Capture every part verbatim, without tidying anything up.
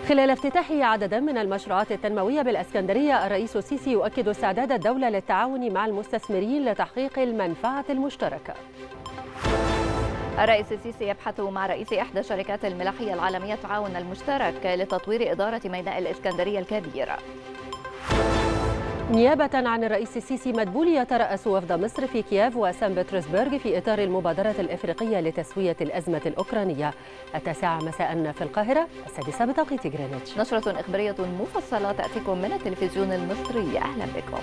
خلال افتتاحه عددا من المشروعات التنموية بالإسكندرية، الرئيس السيسي يؤكد استعداد الدولة للتعاون مع المستثمرين لتحقيق المنفعة المشتركة. الرئيس السيسي يبحث مع رئيس إحدى الشركات الملاحية العالمية التعاون المشترك لتطوير إدارة ميناء الإسكندرية الكبير. نيابة عن الرئيس السيسي، مدبولي يترأس وفد مصر في كييف وسان بطرسبرغ في إطار المبادرة الإفريقية لتسوية الأزمة الأوكرانية. التاسعة مساء في القاهرة، السادسة بتوقيت جرينتش. نشرة إخبارية مفصلة تأتيكم من التلفزيون المصري، أهلا بكم.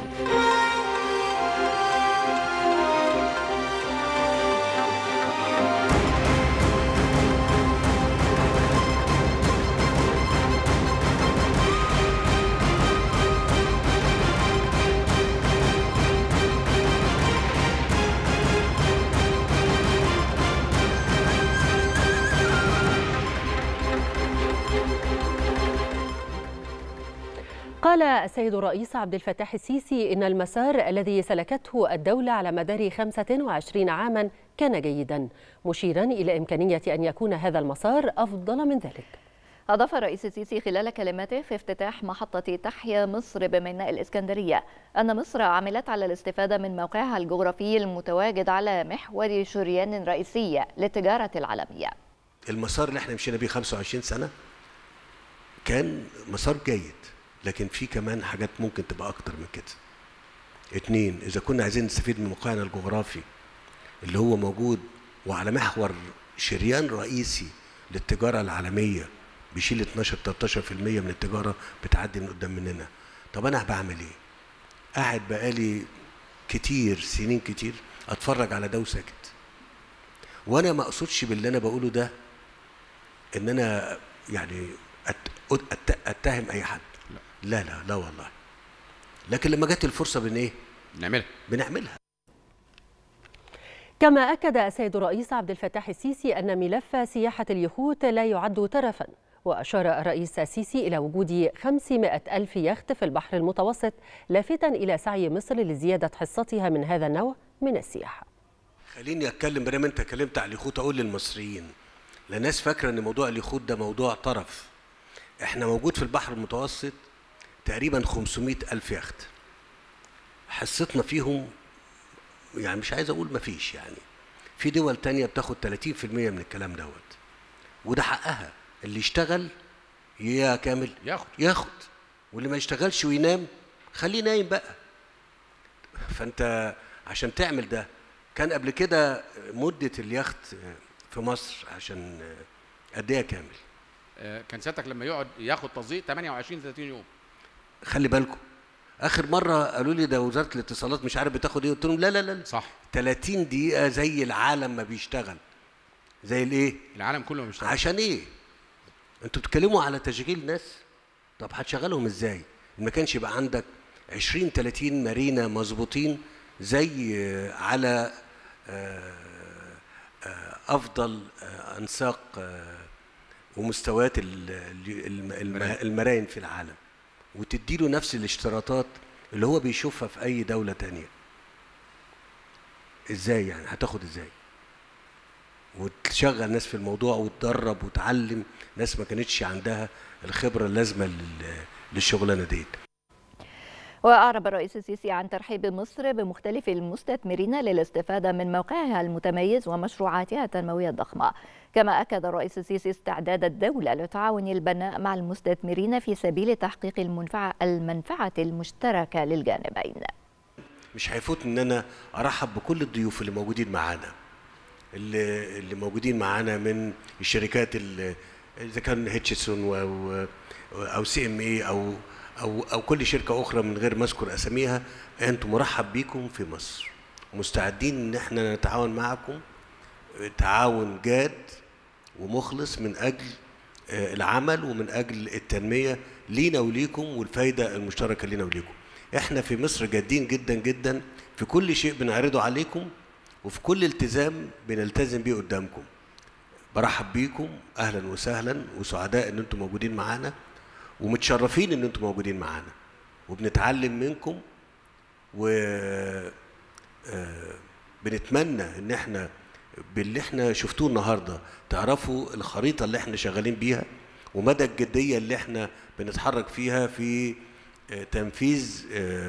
قال السيد الرئيس عبد الفتاح السيسي إن المسار الذي سلكته الدولة على مدار خمسة وعشرين عاما كان جيدا، مشيرا إلى إمكانية أن يكون هذا المسار أفضل من ذلك. أضاف الرئيس السيسي خلال كلماته في افتتاح محطة تحيا مصر بميناء الإسكندرية أن مصر عملت على الاستفادة من موقعها الجغرافي المتواجد على محور شريان رئيسي للتجارة العالمية. المسار اللي احنا مشينا بيه خمسة وعشرين سنة كان مسار جيد، لكن في كمان حاجات ممكن تبقى أكتر من كده. اتنين، إذا كنا عايزين نستفيد من موقعنا الجغرافي اللي هو موجود وعلى محور شريان رئيسي للتجارة العالمية بيشيل اتناشر تلتاشر في المية من التجارة بتعدي من قدام مننا. طب أنا بعمل إيه؟ قاعد بقالي كتير سنين كتير أتفرج على ده وساكت. وأنا ما أقصدش باللي أنا بقوله ده إن أنا يعني أتهم أي حد. لا لا لا والله. لكن لما جت الفرصة بن ايه؟ بنعملها. بنعملها. كما أكد السيد الرئيس عبد الفتاح السيسي أن ملف سياحة اليخوت لا يعد ترفا، وأشار الرئيس السيسي إلى وجود خمسمائة ألف يخت في البحر المتوسط، لافتا إلى سعي مصر لزيادة حصتها من هذا النوع من السياحة. خليني أتكلم بدل ما أنت اتكلمت على اليخوت، أقول للمصريين، لناس فاكرة إن موضوع اليخوت ده موضوع طرف. إحنا موجود في البحر المتوسط تقريبا خمسمائة ألف يخت. حصتنا فيهم يعني مش عايز اقول مفيش، يعني في دول تانية بتاخد تلاتين في المية من الكلام دوت، وده حقها. اللي يشتغل يا كامل ياخد ياخد واللي ما يشتغلش وينام خليه نايم بقى. فانت عشان تعمل ده، كان قبل كده مدة اليخت في مصر عشان قد ايه كامل؟ كان ساعتك لما يقعد ياخد تصديق تمنية وعشرين تلاتين يوم. خلي بالكم، اخر مره قالوا لي ده وزاره الاتصالات مش عارف بتاخد ايه، قلت لهم لا لا لا صح، تلاتين دقيقه زي العالم ما بيشتغل. زي الايه؟ العالم كله ما بيشتغل. عشان ايه؟ انتوا بتتكلموا على تشغيل ناس، طب هتشغلهم ازاي؟ ما كانش يبقى عندك عشرين تلاتين مارينا مظبوطين زي على افضل انساق ومستويات المراين في العالم، وتديله نفس الاشتراطات اللي هو بيشوفها في اي دولة تانية. ازاي يعني؟ هتاخد ازاي؟ وتشغل ناس في الموضوع وتدرب وتعلم ناس ما كانتش عندها الخبرة اللازمة للشغلانة دي. وأعرب الرئيس السيسي عن ترحيب مصر بمختلف المستثمرين للاستفادة من موقعها المتميز ومشروعاتها التنموية الضخمة. كما أكد الرئيس السيسي استعداد الدولة لتعاون البناء مع المستثمرين في سبيل تحقيق المنفعة المنفعة المشتركة للجانبين. مش هيفوت ان انا ارحب بكل الضيوف اللي موجودين معانا، اللي اللي موجودين معانا من الشركات اللي اذا كان هيتشسون او او سي ام اي او او او كل شركه اخرى من غير ما اذكر اساميها. انتم مرحب بيكم في مصر، مستعدين ان احنا نتعاون معكم تعاون جاد ومخلص من اجل العمل ومن اجل التنميه لينا وليكم والفايده المشتركه لينا وليكم. احنا في مصر جادين جدا جدا في كل شيء بنعرضه عليكم، وفي كل التزام بنلتزم بيه قدامكم. برحب بيكم، اهلا وسهلا، وسعداء ان انتم موجودين معانا، ومتشرفين ان انتم موجودين معانا، وبنتعلم منكم، و بنتمنى ان احنا باللي احنا شفتوه النهارده تعرفوا الخريطه اللي احنا شغالين بيها، ومدى الجديه اللي احنا بنتحرك فيها في تنفيذ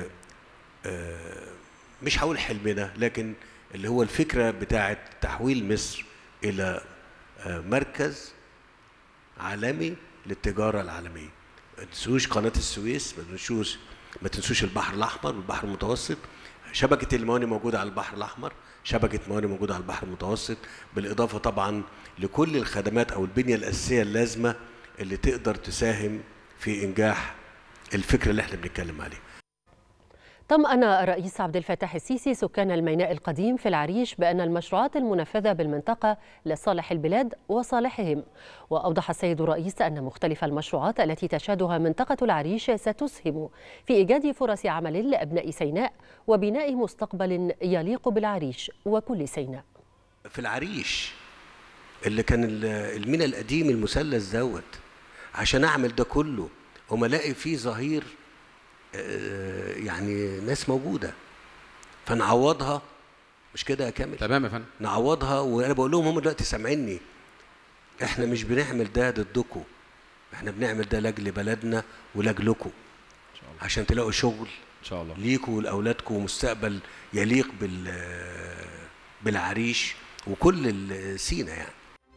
مش هقول حلمنا، لكن اللي هو الفكره بتاعه تحويل مصر الى مركز عالمي للتجاره العالميه. ما تنسوش قناه السويس، ما تنسوش ما تنسوش البحر الاحمر والبحر المتوسط، شبكه الموانئ موجوده على البحر الاحمر، شبكه موانئ موجوده على البحر المتوسط، بالاضافه طبعا لكل الخدمات او البنيه الاساسيه اللازمه اللي تقدر تساهم في انجاح الفكره اللي احنا بنتكلم عليها. طمأن الرئيس عبد الفتاح السيسي سكان الميناء القديم في العريش بأن المشروعات المنفذة بالمنطقة لصالح البلاد وصالحهم. وأوضح السيد الرئيس أن مختلف المشروعات التي تشهدها منطقة العريش ستسهم في إيجاد فرص عمل لأبناء سيناء وبناء مستقبل يليق بالعريش وكل سيناء. في العريش اللي كان الميناء القديم المثلث دوت، عشان أعمل ده كله وما الاقي فيه ظهير يعني ناس موجوده، فنعوضها. مش كده يا كامل؟ تمام يا فندم، نعوضها. وانا بقول لهم هم دلوقتي سامعيني، احنا مش بنعمل ده ضدكم، احنا بنعمل ده لاجل بلدنا ولاجلكم، عشان تلاقوا شغل ان شاء الله ليكم ولاولادكم ومستقبل يليق بال بالعريش وكل سينا يعني.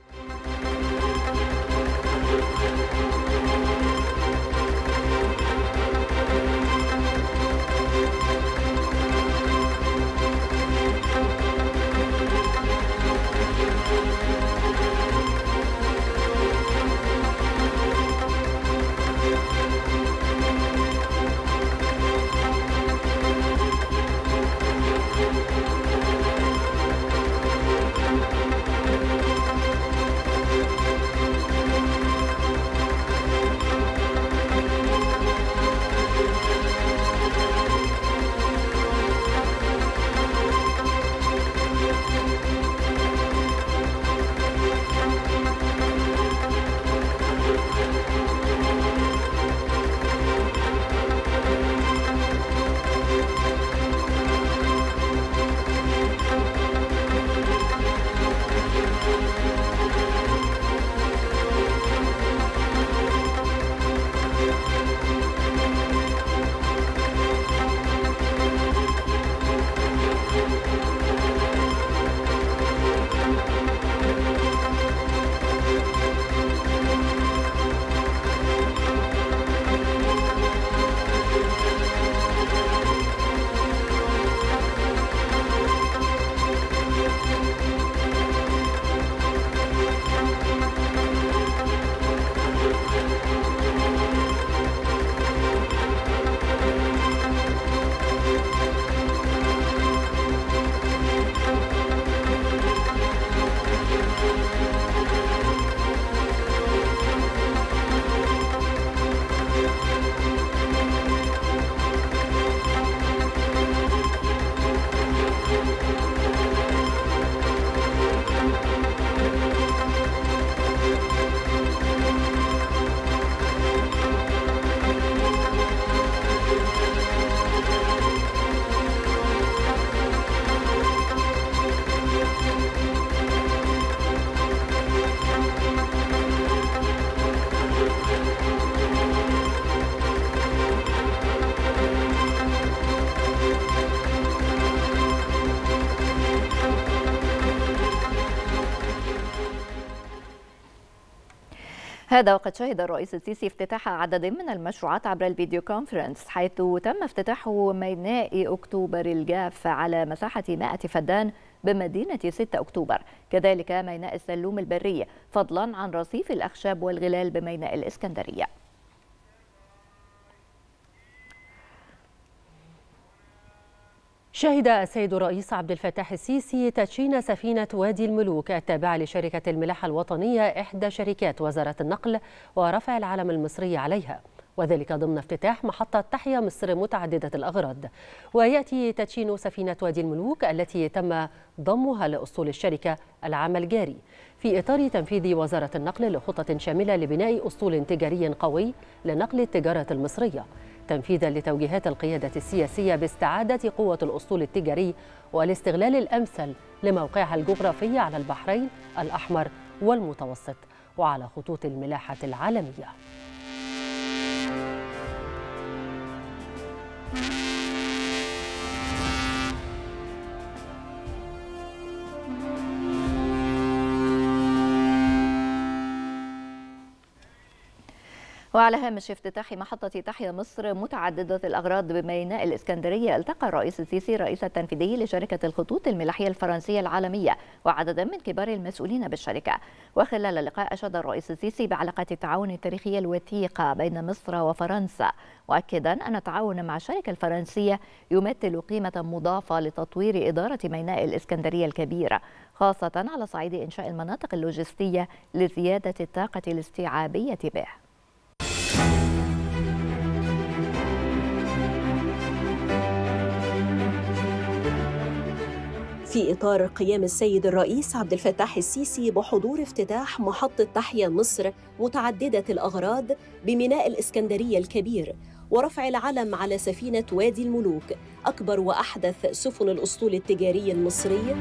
هذا وقد شهد الرئيس السيسي افتتاح عدد من المشروعات عبر الفيديو كونفرنس، حيث تم افتتاح ميناء أكتوبر الجاف على مساحة مائة فدان بمدينة ستة أكتوبر، كذلك ميناء السلوم البري، فضلا عن رصيف الأخشاب والغلال بميناء الإسكندرية. شهد السيد الرئيس عبد الفتاح السيسي تدشين سفينة وادي الملوك التابعة لشركة الملاحة الوطنية، إحدى شركات وزارة النقل، ورفع العلم المصري عليها، وذلك ضمن افتتاح محطة تحيا مصر متعددة الأغراض. ويأتي تدشين سفينة وادي الملوك التي تم ضمها لأسطول الشركة العام الجاري في إطار تنفيذ وزارة النقل لخطة شاملة لبناء أسطول تجاري قوي لنقل التجارة المصرية، تنفيذا لتوجيهات القيادة السياسية باستعادة قوة الأسطول التجاري والاستغلال الأمثل لموقعها الجغرافي على البحرين الأحمر والمتوسط. وعلى خطوط الملاحة العالمية. وعلى هامش افتتاح محطة تحيا مصر متعددة الأغراض بميناء الإسكندرية، التقى الرئيس السيسي الرئيس التنفيذي لشركة الخطوط الملاحية الفرنسية العالمية وعددا من كبار المسؤولين بالشركة. وخلال اللقاء أشاد الرئيس السيسي بعلاقات التعاون التاريخية الوثيقة بين مصر وفرنسا، مؤكدا أن التعاون مع الشركة الفرنسية يمثل قيمة مضافة لتطوير إدارة ميناء الإسكندرية الكبيرة، خاصة على صعيد إنشاء المناطق اللوجستية لزيادة الطاقة الاستيعابية به. في إطار قيام السيد الرئيس عبد الفتاح السيسي بحضور افتتاح محطة تحيا مصر متعددة الأغراض بميناء الإسكندرية الكبير ورفع العلم على سفينة وادي الملوك أكبر وأحدث سفن الأسطول التجاري المصري،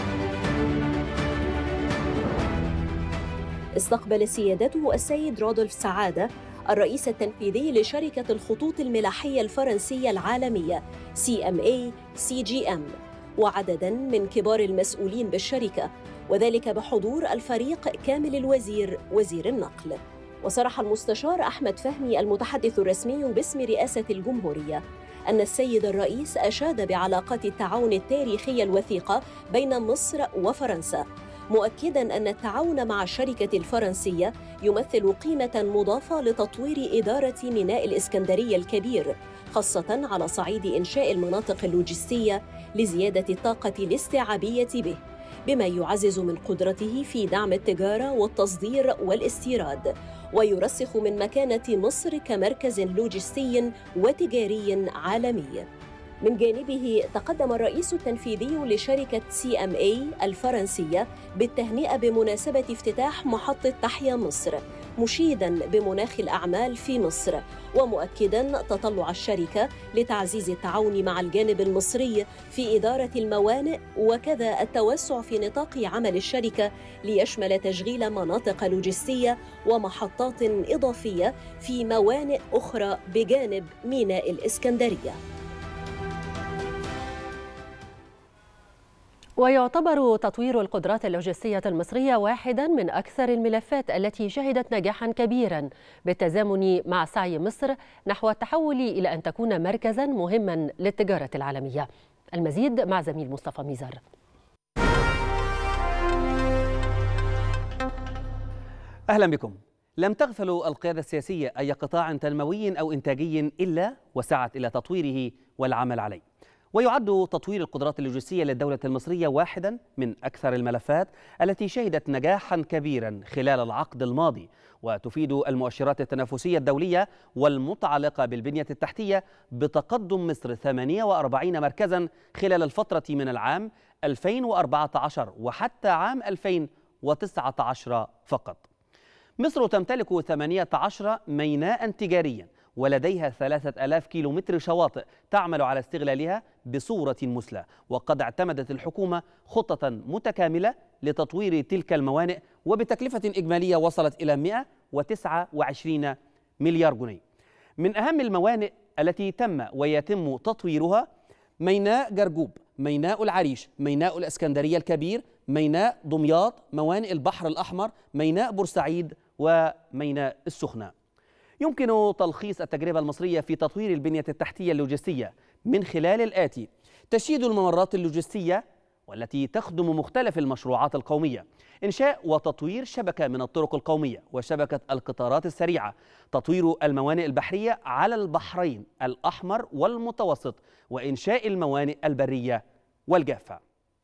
استقبل سيادته السيد رودولف سعادة الرئيس التنفيذي لشركة الخطوط الملاحية الفرنسية العالمية سي إم إيه سي جي إم وعدداً من كبار المسؤولين بالشركة، وذلك بحضور الفريق كامل الوزير وزير النقل. وصرح المستشار أحمد فهمي المتحدث الرسمي باسم رئاسة الجمهورية أن السيد الرئيس أشاد بعلاقات التعاون التاريخية الوثيقة بين مصر وفرنسا، مؤكداً أن التعاون مع الشركة الفرنسية يمثل قيمة مضافة لتطوير إدارة ميناء الإسكندرية الكبير، خاصة على صعيد إنشاء المناطق اللوجستية لزيادة الطاقة الاستيعابية به، بما يعزز من قدرته في دعم التجارة والتصدير والاستيراد، ويرسخ من مكانة مصر كمركز لوجستي وتجاري عالمي. من جانبه تقدم الرئيس التنفيذي لشركة سي إم إيه الفرنسية بالتهنئة بمناسبة افتتاح محطة تحيا مصر، مشيداً بمناخ الأعمال في مصر، ومؤكداً تطلع الشركة لتعزيز التعاون مع الجانب المصري في إدارة الموانئ، وكذا التوسع في نطاق عمل الشركة ليشمل تشغيل مناطق لوجستية ومحطات إضافية في موانئ أخرى بجانب ميناء الإسكندرية. ويعتبر تطوير القدرات اللوجستية المصرية واحداً من أكثر الملفات التي شهدت نجاحاً كبيراً بالتزامن مع سعي مصر نحو التحول إلى أن تكون مركزاً مهماً للتجارة العالمية. المزيد مع زميل مصطفى ميزار. أهلا بكم. لم تغفل القيادة السياسية أي قطاع تنموي أو إنتاجي إلا وسعت إلى تطويره والعمل عليه. ويعد تطوير القدرات اللوجستية للدولة المصرية واحدا من أكثر الملفات التي شهدت نجاحا كبيرا خلال العقد الماضي، وتفيد المؤشرات التنافسية الدولية والمتعلقة بالبنية التحتية بتقدم مصر ثمانية وأربعين مركزا خلال الفترة من العام ألفين وأربعة عشر وحتى عام ألفين وتسعة عشر فقط. مصر تمتلك ثمانية عشر ميناء تجاريا ولديها ثلاثة آلاف كيلومتر شواطئ تعمل على استغلالها بصورة مثلى، وقد اعتمدت الحكومة خطة متكاملة لتطوير تلك الموانئ وبتكلفة إجمالية وصلت إلى مئة وتسعة وعشرين مليار جنيه. من أهم الموانئ التي تم ويتم تطويرها ميناء جرجوب، ميناء العريش، ميناء الإسكندرية الكبير، ميناء دمياط، موانئ البحر الأحمر، ميناء بورسعيد، وميناء السخنة. يمكن تلخيص التجربة المصرية في تطوير البنية التحتية اللوجستية من خلال الآتي: تشييد الممرات اللوجستية والتي تخدم مختلف المشروعات القومية، إنشاء وتطوير شبكة من الطرق القومية وشبكة القطارات السريعة، تطوير الموانئ البحرية على البحرين الأحمر والمتوسط، وإنشاء الموانئ البرية والجافة.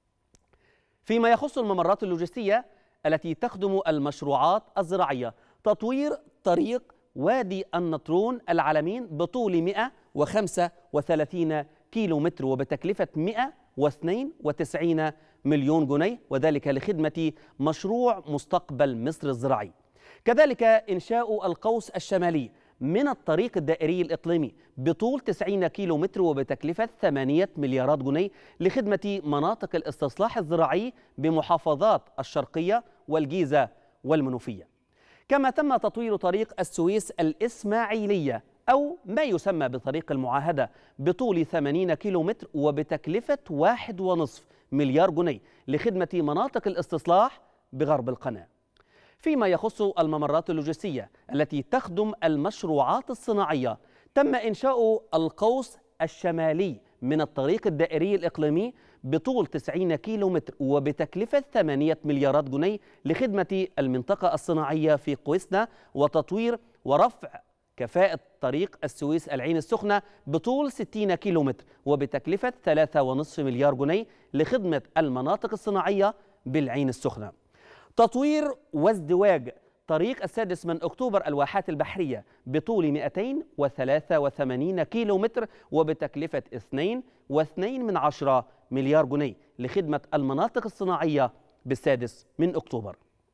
فيما يخص الممرات اللوجستية التي تخدم المشروعات الزراعية، تطوير طريق وادي النطرون العلمين بطول مئة وخمسة وثلاثين كيلو متر وبتكلفة مئة واثنين وتسعين مليون جنيه، وذلك لخدمة مشروع مستقبل مصر الزراعي. كذلك إنشاء القوس الشمالي من الطريق الدائري الإقليمي بطول تسعين كيلو متر وبتكلفة ثمانية مليارات جنيه لخدمة مناطق الاستصلاح الزراعي بمحافظات الشرقية والجيزة والمنوفية. كما تم تطوير طريق السويس الإسماعيلية أو ما يسمى بطريق المعاهدة بطول ثمانين كيلومتر وبتكلفة واحد ونصف مليار جنيه لخدمة مناطق الاستصلاح بغرب القناة. فيما يخص الممرات اللوجستية التي تخدم المشروعات الصناعية، تم إنشاء القوس الشمالي من الطريق الدائري الإقليمي بطول تسعين كيلومتر وبتكلفة ثمانية مليارات جنيه لخدمة المنطقة الصناعية في قويسنا وتطوير ورفع كفاءة طريق السويس العين السخنة بطول ستين كيلومتر وبتكلفة ثلاثة ونصف مليار جنيه لخدمة المناطق الصناعية بالعين السخنة. تطوير وازدواج طريق السادس من أكتوبر الواحات البحرية بطول مئتين وثلاثة وثمانين كيلومتر وبتكلفة اثنين واثنين من عشرة مليار جنيه لخدمة المناطق الصناعية بالسادس من أكتوبر.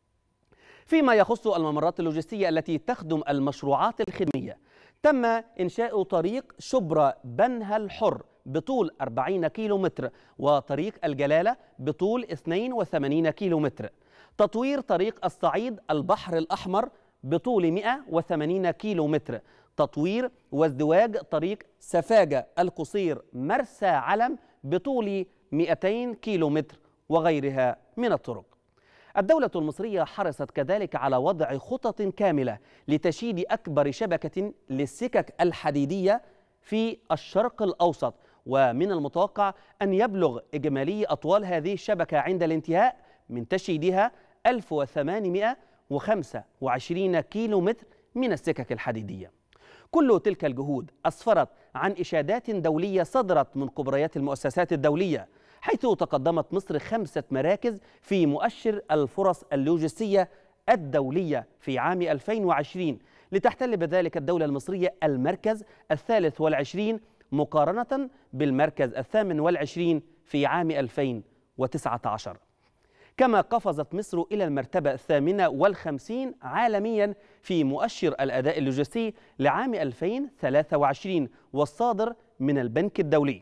فيما يخص الممرات اللوجستية التي تخدم المشروعات الخدمية، تم إنشاء طريق شبرا بنها الحر بطول أربعين كيلومتر وطريق الجلالة بطول اثنين وثمانين كيلومتر. تطوير طريق الصعيد البحر الأحمر بطول مئة وثمانين كيلومتر. تطوير وازدواج طريق سفاجة القصير مرسى علم بطول مئتين كيلومتر وغيرها من الطرق. الدولة المصرية حرصت كذلك على وضع خطط كاملة لتشييد أكبر شبكة للسكك الحديدية في الشرق الأوسط، ومن المتوقع أن يبلغ إجمالي أطوال هذه الشبكة عند الانتهاء من تشييدها ألف وثمانمئة وخمسة وعشرين كيلومتر من السكك الحديدية. كل تلك الجهود أسفرت عن إشادات دولية صدرت من كبريات المؤسسات الدولية، حيث تقدمت مصر خمسة مراكز في مؤشر الفرص اللوجستية الدولية في عام ألفين وعشرين، لتحتل بذلك الدولة المصرية المركز الثالث والعشرين مقارنة بالمركز الثامن والعشرين في عام ألفين وتسعة عشر. كما قفزت مصر إلى المرتبة الثامنة والخمسين عالميا في مؤشر الأداء اللوجستي لعام ألفين وثلاثة وعشرين والصادر من البنك الدولي،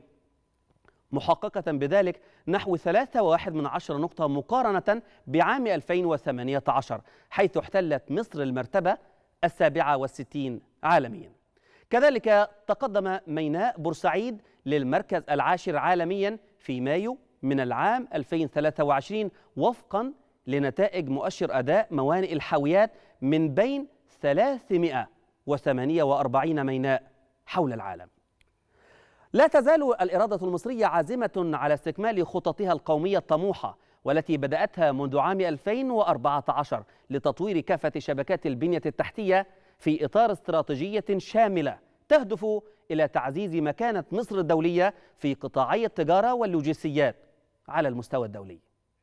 محققة بذلك نحو ثلاثة فاصلة واحد من عشرة نقطة مقارنة بعام ألفين وثمانية عشر، حيث احتلت مصر المرتبة السابعة والستين عالميا. كذلك تقدم ميناء بورسعيد للمركز العاشر عالميا في مايو من العام ألفين وثلاثة وعشرين وفقا لنتائج مؤشر أداء موانئ الحاويات من بين ثلاثمئة وثمانية وأربعين ميناء حول العالم. لا تزال الإرادة المصرية عازمة على استكمال خططها القومية الطموحة والتي بدأتها منذ عام ألفين وأربعة عشر لتطوير كافة شبكات البنية التحتية في إطار استراتيجية شاملة تهدف إلى تعزيز مكانة مصر الدولية في قطاعي التجارة واللوجستيات على المستوى الدولي.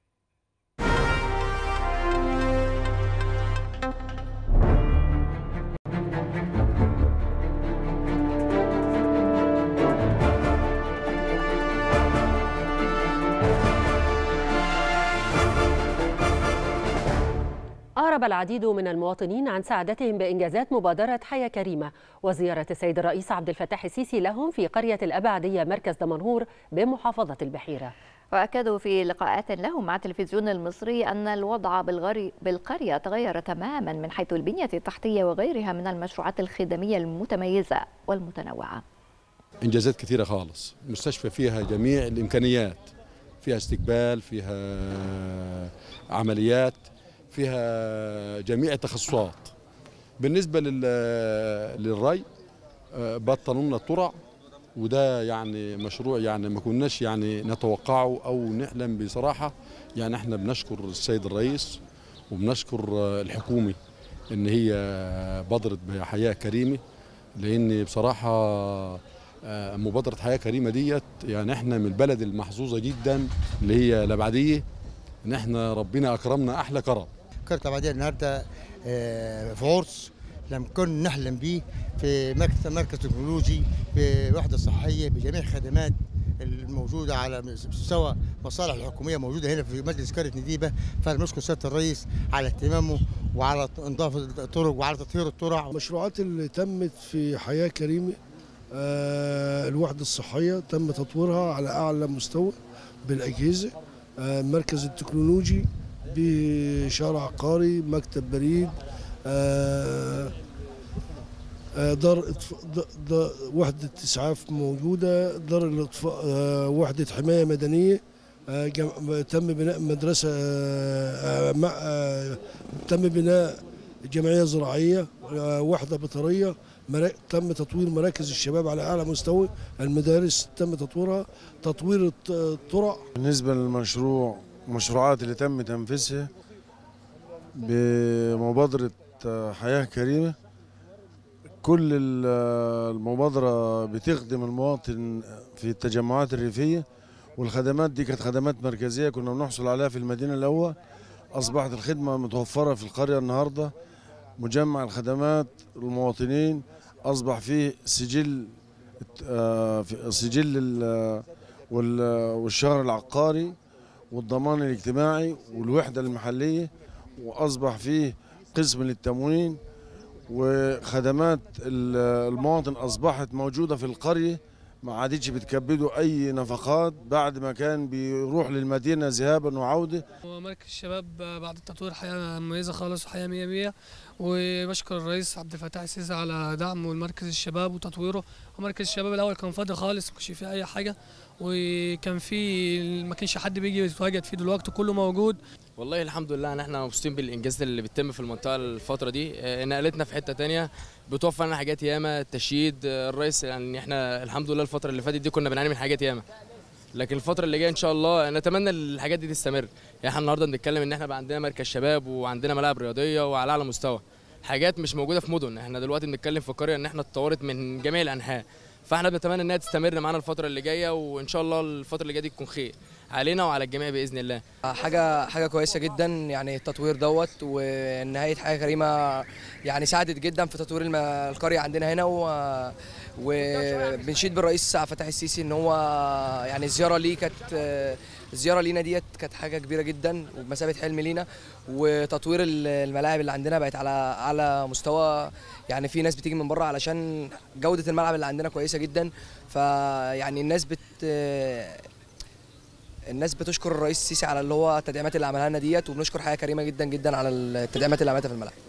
أعرب العديد من المواطنين عن سعادتهم بإنجازات مبادرة حياة كريمة وزيارة السيد الرئيس عبد الفتاح السيسي لهم في قرية الأبعدية مركز دمنهور بمحافظة البحيرة. وأكدوا في لقاءات لهم مع التلفزيون المصري أن الوضع بالقرية تغير تماما من حيث البنية التحتية وغيرها من المشروعات الخدمية المتميزة والمتنوعة. إنجازات كثيرة خالص، مستشفى فيها جميع الإمكانيات، فيها استقبال، فيها عمليات، فيها جميع التخصصات. بالنسبة للري بطلوا لنا الترع، وده يعني مشروع يعني ما كناش يعني نتوقعه أو نحلم بصراحة. يعني احنا بنشكر السيد الرئيس وبنشكر الحكومة إن هي بادرت بحياة كريمة، لأن بصراحة مبادرة حياة كريمة ديت يعني احنا من البلد المحظوظة جدا اللي هي الأبعدية، إن احنا ربنا أكرمنا أحلى كرم. كرة الأبعدية النهارده في عرس لم كن نحلم به، في مركز مركز تكنولوجي، بوحدة صحية، بجميع الخدمات الموجودة على مستوى مصالح الحكومية موجودة هنا في مجلس قرية نديبة. فنشكر سيادة الرئيس على اهتمامه وعلى انضاف الطرق وعلى تطهير الترع. المشروعات اللي تمت في حياة كريمة، آه الوحدة الصحية تم تطويرها على أعلى مستوى بالأجهزة، آه المركز التكنولوجي بشارع عقاري، مكتب بريد، دار وحدة إسعاف موجودة، دار الإطفاء وحدة حماية مدنية، تم بناء مدرسة، تم بناء جمعية زراعية، وحدة بطارية، تم تطوير مراكز الشباب على أعلى مستوى، المدارس تم تطويرها، تطوير الطرق. بالنسبة للمشروع المشروعات اللي تم تنفيذها بمبادرة حياة كريمة، كل المبادرة بتخدم المواطن في التجمعات الريفية، والخدمات دي كانت خدمات مركزية كنا بنحصل عليها في المدينة الأول، أصبحت الخدمة متوفرة في القرية النهاردة. مجمع الخدمات المواطنين أصبح فيه سجل سجل والشهر العقاري والضمان الاجتماعي والوحدة المحلية، وأصبح فيه قسم للتموين، وخدمات المواطن أصبحت موجودة في القرية، ما عادتش بتكبده أي نفقات بعد ما كان بيروح للمدينة ذهابا وعودة. ومركز الشباب بعد التطوير حياة مميزة خالص وحياة مية مية، وبشكر الرئيس عبد الفتاح السيسي على دعمه لمركز الشباب وتطويره. ومركز الشباب الأول كان فاضي خالص، ما كانش فيه أي حاجة، وكان في ما كانش حد بيجي يتواجد فيه، دلوقتي كله موجود. والله الحمد لله ان احنا مبسوطين بالانجاز اللي بيتم في المنطقه الفتره دي، نقلتنا في حته ثانيه، بتوفر لنا حاجات ياما، التشييد الرئيس، يعني احنا الحمد لله الفتره اللي فاتت دي كنا بنعاني من حاجات ياما، لكن الفتره اللي جايه ان شاء الله نتمنى الحاجات دي تستمر. يعني احنا النهارده بنتكلم ان احنا بقى عندنا مركز شباب وعندنا ملاعب رياضيه وعلى اعلى مستوى، حاجات مش موجوده في مدن. احنا دلوقتي بنتكلم في قريه ان احنا اتطورت من جميع الانحاء، فاحنا بنتمنى انها تستمر معانا الفتره اللي جايه، وان شاء الله الفتره اللي جايه دي تكون خير علينا وعلى الجميع باذن الله. حاجه حاجه كويسه جدا، يعني التطوير دوت ونهايه حياه كريمه يعني ساعدت جدا في تطوير القريه عندنا هنا، و وبنشيد بالرئيس عبد الفتاح السيسي ان هو يعني الزياره ليه كانت الزياره لينا ديت كانت حاجه كبيره جدا وبمثابه حلم لينا، وتطوير الملاعب اللي عندنا بقت على اعلى مستوى، يعني في ناس بتيجي من بره علشان جوده الملعب اللي عندنا كويسه جدا، فيعني الناس بت الناس بتشكر الرئيس السيسي على اللي هو التدعيمات اللي عملها لنا ديت، وبنشكر حياه كريمه جدا جدا على التدعيمات اللي عملتها في الملعب.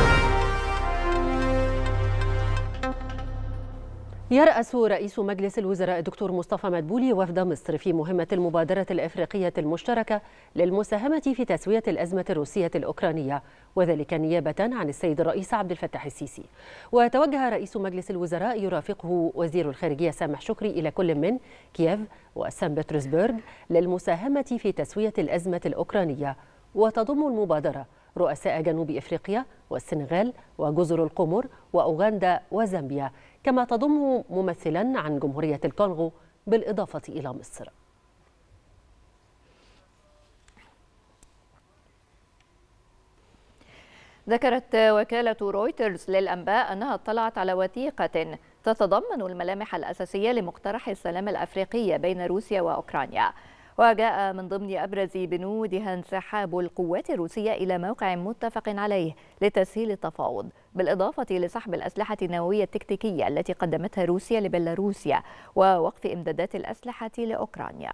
يرأس رئيس مجلس الوزراء الدكتور مصطفى مدبولي وفد مصر في مهمة المبادرة الأفريقية المشتركة للمساهمة في تسوية الأزمة الروسية الأوكرانية، وذلك نيابة عن السيد الرئيس عبد الفتاح السيسي. وتوجه رئيس مجلس الوزراء يرافقه وزير الخارجية سامح شكري إلى كل من كييف وسان بطرسبرغ للمساهمة في تسوية الأزمة الأوكرانية. وتضم المبادرة رؤساء جنوب إفريقيا والسنغال وجزر القمر وأوغندا وزامبيا، كما تضم ممثلا عن جمهورية الكونغو بالإضافة إلى مصر. ذكرت وكالة رويترز للأنباء أنها اطلعت على وثيقة تتضمن الملامح الأساسية لمقترح السلام الأفريقي بين روسيا وأوكرانيا، وجاء من ضمن أبرز بنودها انسحاب القوات الروسية إلى موقع متفق عليه لتسهيل التفاوض، بالإضافة لسحب الأسلحة النووية التكتيكية التي قدمتها روسيا لبيلاروسيا ووقف إمدادات الأسلحة لأوكرانيا.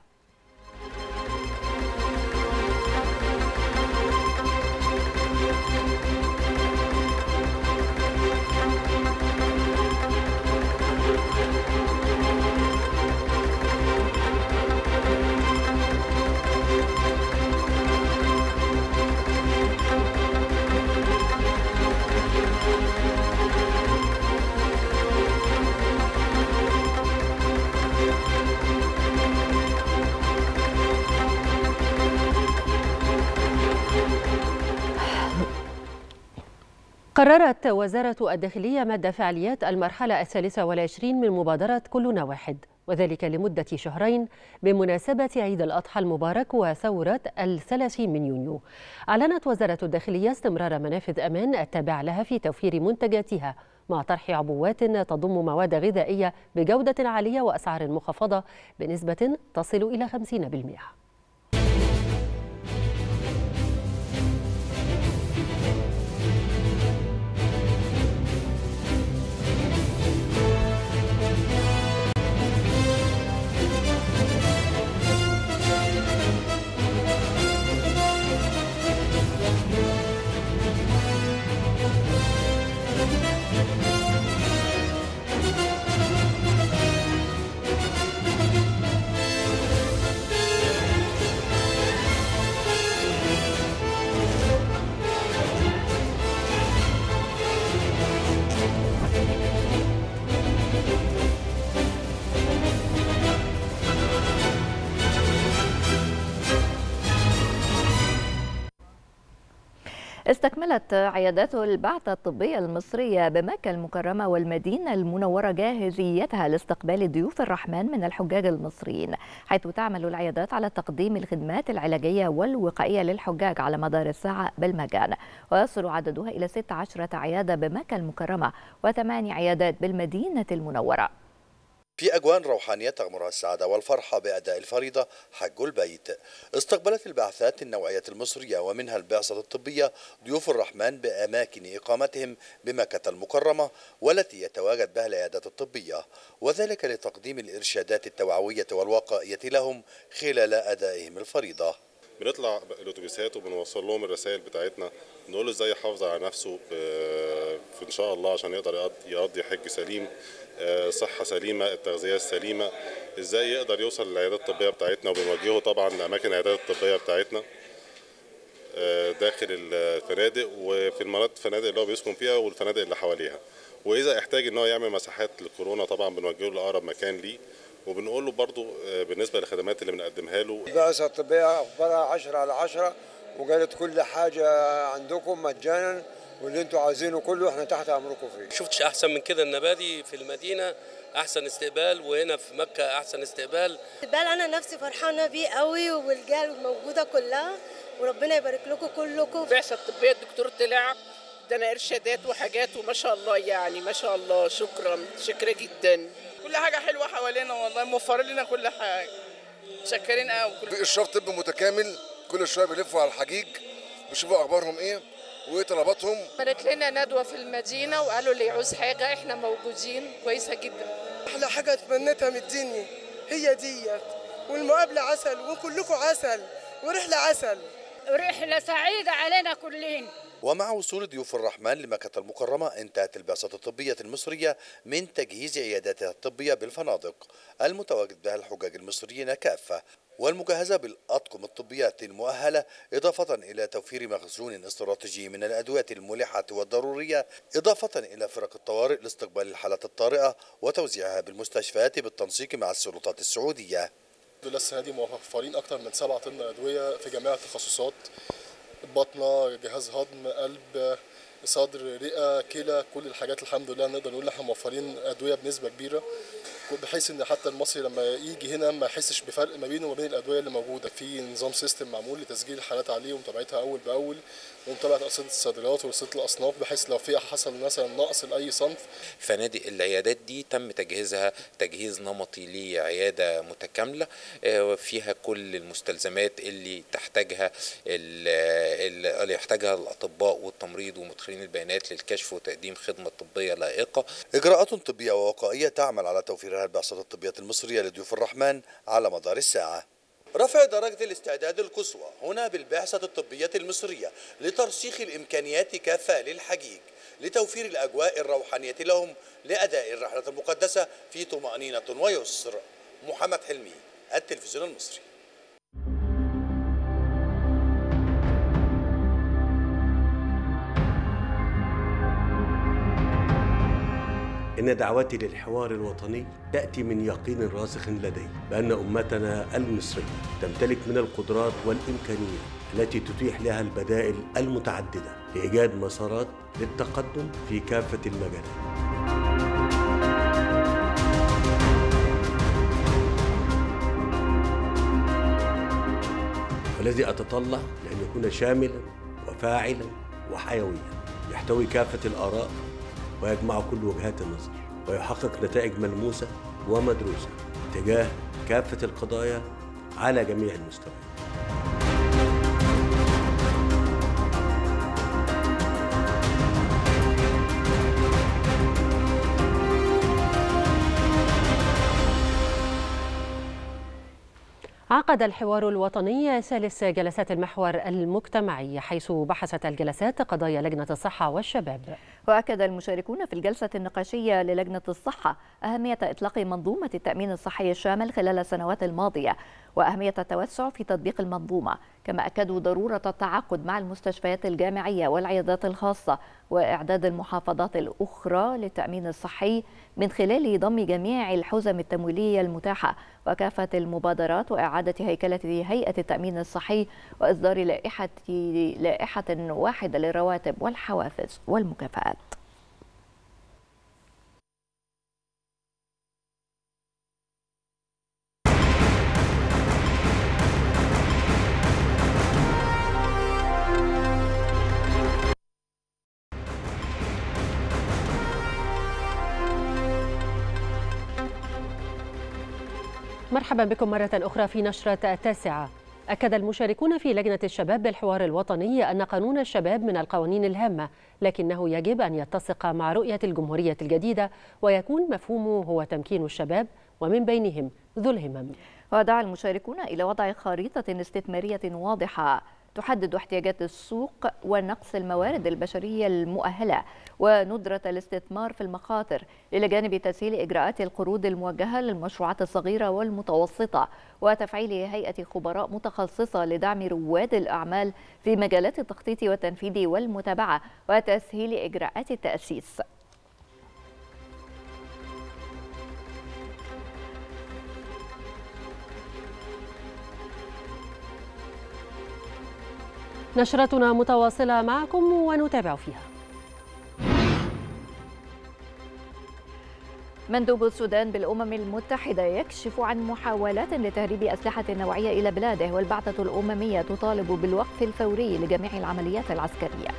قررت وزارة الداخلية مد فعاليات المرحلة الثالثة والعشرين من مبادرة كلنا واحد، وذلك لمدة شهرين بمناسبة عيد الأضحى المبارك وثورة الثلاثين من يونيو. أعلنت وزارة الداخلية استمرار منافذ أمان التابعة لها في توفير منتجاتها، مع طرح عبوات تضم مواد غذائية بجودة عالية وأسعار مخفضة بنسبة تصل إلى خمسين بالمئة. استكملت عيادات البعثة الطبية المصرية بمكة المكرمة والمدينة المنورة جاهزيتها لاستقبال ضيوف الرحمن من الحجاج المصريين، حيث تعمل العيادات على تقديم الخدمات العلاجية والوقائية للحجاج على مدار الساعة بالمجان، ويصل عددها إلى ستة عشر عيادة بمكة المكرمة وثماني عيادات بالمدينة المنورة. في أجواء روحانية تغمرها السعادة والفرحة بأداء الفريضة حج البيت، استقبلت البعثات النوعية المصرية ومنها البعثة الطبية ضيوف الرحمن بأماكن إقامتهم بمكة المكرمة والتي يتواجد بها العيادات الطبية، وذلك لتقديم الإرشادات التوعوية والوقائية لهم خلال أدائهم الفريضة. بنطلع الاتوبيسات وبنوصل لهم الرسائل بتاعتنا، نقول له ازاي يحافظ على نفسه في ان شاء الله عشان يقدر يقضي حج سليم، صحه سليمه، التغذيه السليمه، ازاي يقدر يوصل للعيادات الطبيه بتاعتنا، وبنوجهه طبعا لاماكن العيادات الطبيه بتاعتنا داخل الفنادق وفي المناطق الفنادق اللي هو بيسكن فيها والفنادق اللي حواليها، واذا احتاج ان هو يعمل مساحات للكورونا طبعا بنوجهه لاقرب مكان ليه، وبنقول له برضو بالنسبه للخدمات اللي بنقدمها له. البعثه الطبيه اخبارها عشرة على عشرة، وقالت كل حاجه عندكم مجانا واللي انتم عايزينه كله احنا تحت امركم فيه. شفتش احسن من كده، النبادي في المدينه احسن استقبال وهنا في مكه احسن استقبال. استقبال انا نفسي فرحانه بيه قوي والرجال موجوده كلها وربنا يبارك لكم كلكم. البعثه الطبيه الدكتور طلع ادانا ارشادات وحاجات وما شاء الله يعني ما شاء الله. شكرا شكرا جدا. كل حاجه حلوه حوالينا والله، موفر لنا كل حاجه. شكرين قوي. في اشراف طبي متكامل، كل شويه بيلفوا على الحجيج بيشوفوا اخبارهم ايه وايه طلباتهم. عملت لنا ندوه في المدينه وقالوا اللي يعوز حاجه احنا موجودين، كويسه جدا. احلى حاجه اتمنيتها من الدنيا هي ديت، والمقابله عسل وكلكم عسل ورحله عسل. رحله سعيده علينا كلنا. ومع وصول ضيوف الرحمن لمكة المكرمة انتهت البعثة الطبية المصرية من تجهيز عياداتها الطبية بالفنادق المتواجد بها الحجاج المصريين كافة، والمجهزة بالأطقم الطبية المؤهلة، إضافة إلى توفير مخزون استراتيجي من الأدوية الملحة والضرورية، إضافة إلى فرق الطوارئ لاستقبال الحالات الطارئة وتوزيعها بالمستشفيات بالتنسيق مع السلطات السعودية. السنة دي موفرين أكثر من سبعة طن أدوية في جميع التخصصات، بطنة، جهاز هضم، قلب، صدر، رئة، كلى، كل الحاجات الحمد لله نقدر نقول احنا موفرين أدوية بنسبة كبيرة، بحيث ان حتى المصري لما يجي هنا ما يحسش بفرق ما بينه وما بين الادويه اللي موجوده. في نظام سيستم معمول لتسجيل الحالات عليه ومتابعتها اول باول، ومتابعه ارصده الصيدليات ورصيده الاصناف، بحيث لو في حصل مثلا نقص لاي صنف. فنادق العيادات دي تم تجهيزها تجهيز نمطي لعياده متكامله فيها كل المستلزمات اللي تحتاجها اللي يحتاجها الاطباء والتمريض ومدخلين البيانات للكشف وتقديم خدمه طبيه لائقه. اجراءات طبيه ووقائيه تعمل على توفير البعثة الطبية المصرية لضيوف الرحمن على مدار الساعة. رفع درجة الاستعداد القصوى هنا بالبعثة الطبية المصرية لترسيخ الإمكانيات كافة للحجيج لتوفير الأجواء الروحانية لهم لأداء الرحلة المقدسة في طمأنينة ويسر. محمد حلمي، التلفزيون المصري. إن دعوتي للحوار الوطني تأتي من يقين راسخ لدي بأن أمتنا المصرية تمتلك من القدرات والإمكانيات التي تتيح لها البدائل المتعددة لإيجاد مسارات للتقدم في كافة المجالات. والذي أتطلع لأن يكون شاملاً وفاعلاً وحيوياً، يحتوي كافة الآراء ويجمع كل وجهات النظر، ويحقق نتائج ملموسة ومدروسة تجاه كافة القضايا على جميع المستويات. عقد الحوار الوطني ثالث جلسات المحور المجتمعي، حيث بحثت الجلسات قضايا لجنة الصحة والشباب. وأكد المشاركون في الجلسة النقاشية للجنة الصحة أهمية إطلاق منظومة التأمين الصحي الشامل خلال السنوات الماضية وأهمية التوسع في تطبيق المنظومة، كما أكدوا ضرورة التعاقد مع المستشفيات الجامعية والعيادات الخاصة وإعداد المحافظات الأخرى للتأمين الصحي من خلال ضم جميع الحزم التمويلية المتاحة وكافة المبادرات وإعادة هيكلة هيئة التأمين الصحي وإصدار لائحة لائحة واحدة للرواتب والحوافز والمكافآت. مرحبا بكم مرة أخرى في نشرة التاسعة. أكد المشاركون في لجنة الشباب بالحوار الوطني أن قانون الشباب من القوانين الهامة، لكنه يجب أن يتسق مع رؤية الجمهورية الجديدة ويكون مفهومه هو تمكين الشباب ومن بينهم ذو الهمم. ودعا المشاركون إلى وضع خريطة استثمارية واضحة تحدد احتياجات السوق ونقص الموارد البشرية المؤهلة وندرة الاستثمار في المخاطر، إلى جانب تسهيل إجراءات القروض الموجهة للمشروعات الصغيرة والمتوسطة وتفعيل هيئة خبراء متخصصة لدعم رواد الأعمال في مجالات التخطيط والتنفيذ والمتابعة وتسهيل إجراءات التأسيس. نشرتنا متواصلة معكم ونتابع فيها. مندوب السودان بالأمم المتحدة يكشف عن محاولات لتهريب أسلحة نوعية إلى بلاده، والبعثة الأممية تطالب بالوقف الفوري لجميع العمليات العسكرية.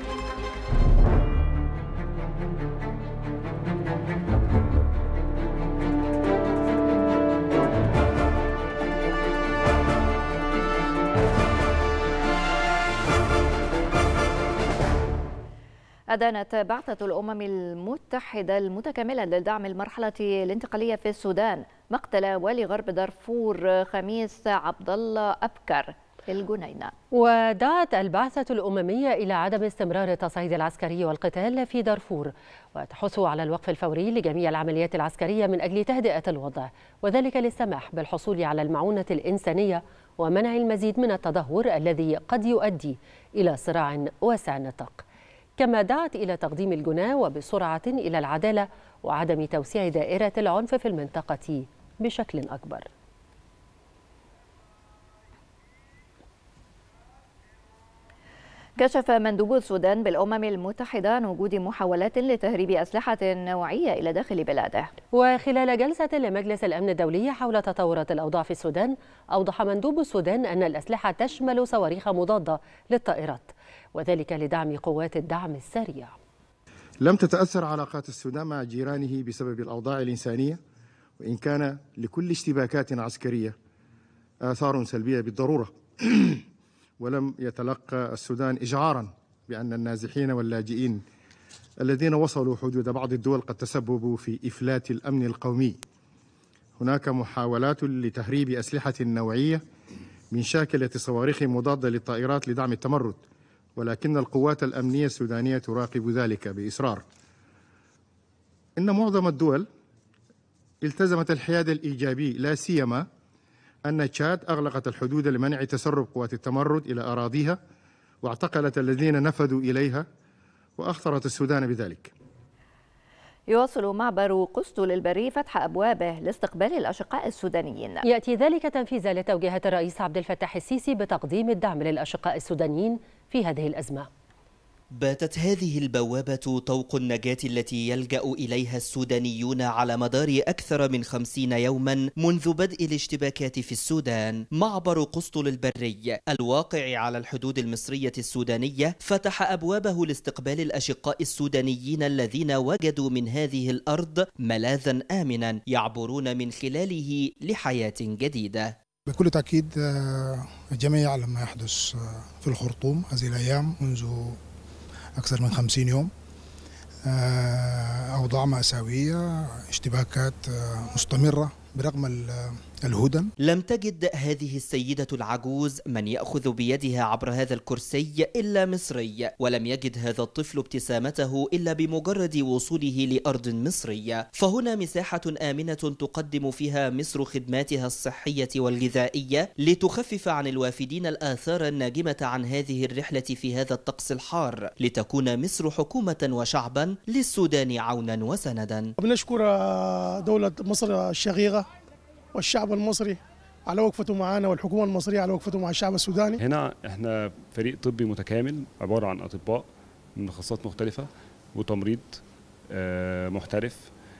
أدانت بعثة الأمم المتحدة المتكاملة لدعم المرحلة الانتقالية في السودان مقتل والي غرب دارفور خميس عبد الله أبكر الجنينة. ودعت البعثة الأممية إلى عدم استمرار التصعيد العسكري والقتال في دارفور، وتحث على الوقف الفوري لجميع العمليات العسكرية من أجل تهدئة الوضع، وذلك للسماح بالحصول على المعونة الإنسانية ومنع المزيد من التدهور الذي قد يؤدي إلى صراع واسع النطاق. كما دعت إلى تقديم الجناة وبسرعة إلى العدالة وعدم توسيع دائرة العنف في المنطقة بشكل أكبر. كشف مندوب السودان بالأمم المتحدة عن وجود محاولات لتهريب أسلحة نوعية إلى داخل بلاده. وخلال جلسة لمجلس الأمن الدولي حول تطورات الأوضاع في السودان، أوضح مندوب السودان أن الأسلحة تشمل صواريخ مضادة للطائرات، وذلك لدعم قوات الدعم السريع. لم تتأثر علاقات السودان مع جيرانه بسبب الأوضاع الإنسانية، وإن كان لكل اشتباكات عسكرية آثار سلبية بالضرورة. ولم يتلقى السودان إجعاراً بأن النازحين واللاجئين الذين وصلوا حدود بعض الدول قد تسببوا في إفلات الأمن القومي. هناك محاولات لتهريب أسلحة نوعية من شاكلة صواريخ مضادة للطائرات لدعم التمرد، ولكن القوات الأمنية السودانية تراقب ذلك بإصرار. إن معظم الدول التزمت الحياد الإيجابي، لا سيما أن تشاد أغلقت الحدود لمنع تسرب قوات التمرد إلى أراضيها واعتقلت الذين نفذوا إليها، وأخطرت السودان بذلك. يواصل معبر قسطل البري فتح أبوابه لاستقبال الأشقاء السودانيين. يأتي ذلك تنفيذا لتوجيهات الرئيس عبد الفتاح السيسي بتقديم الدعم للأشقاء السودانيين في هذه الأزمة. باتت هذه البوابة طوق النجاة التي يلجأ إليها السودانيون على مدار أكثر من خمسين يوما منذ بدء الاشتباكات في السودان. معبر قسطل البري الواقع على الحدود المصرية السودانية فتح أبوابه لاستقبال الأشقاء السودانيين الذين وجدوا من هذه الأرض ملاذا آمنا يعبرون من خلاله لحياة جديدة. بكل تأكيد الجميع يعلم ما يحدث في الخرطوم هذه الأيام منذ أكثر من خمسين يوم. أوضاع مأساوية، اشتباكات مستمرة برغم الهدن. لم تجد هذه السيدة العجوز من يأخذ بيدها عبر هذا الكرسي إلا مصري، ولم يجد هذا الطفل ابتسامته إلا بمجرد وصوله لأرض مصرية. فهنا مساحة آمنة تقدم فيها مصر خدماتها الصحية والغذائية لتخفف عن الوافدين الآثار الناجمة عن هذه الرحلة في هذا الطقس الحار، لتكون مصر حكومة وشعبا للسودان عونا وسندا. بنشكر دولة مصر الشقيقة والشعب المصري على وقفته معنا، والحكومة المصرية على وقفته مع الشعب السوداني. هنا احنا فريق طبي متكامل عبارة عن أطباء من تخصصات مختلفة وتمريض محترف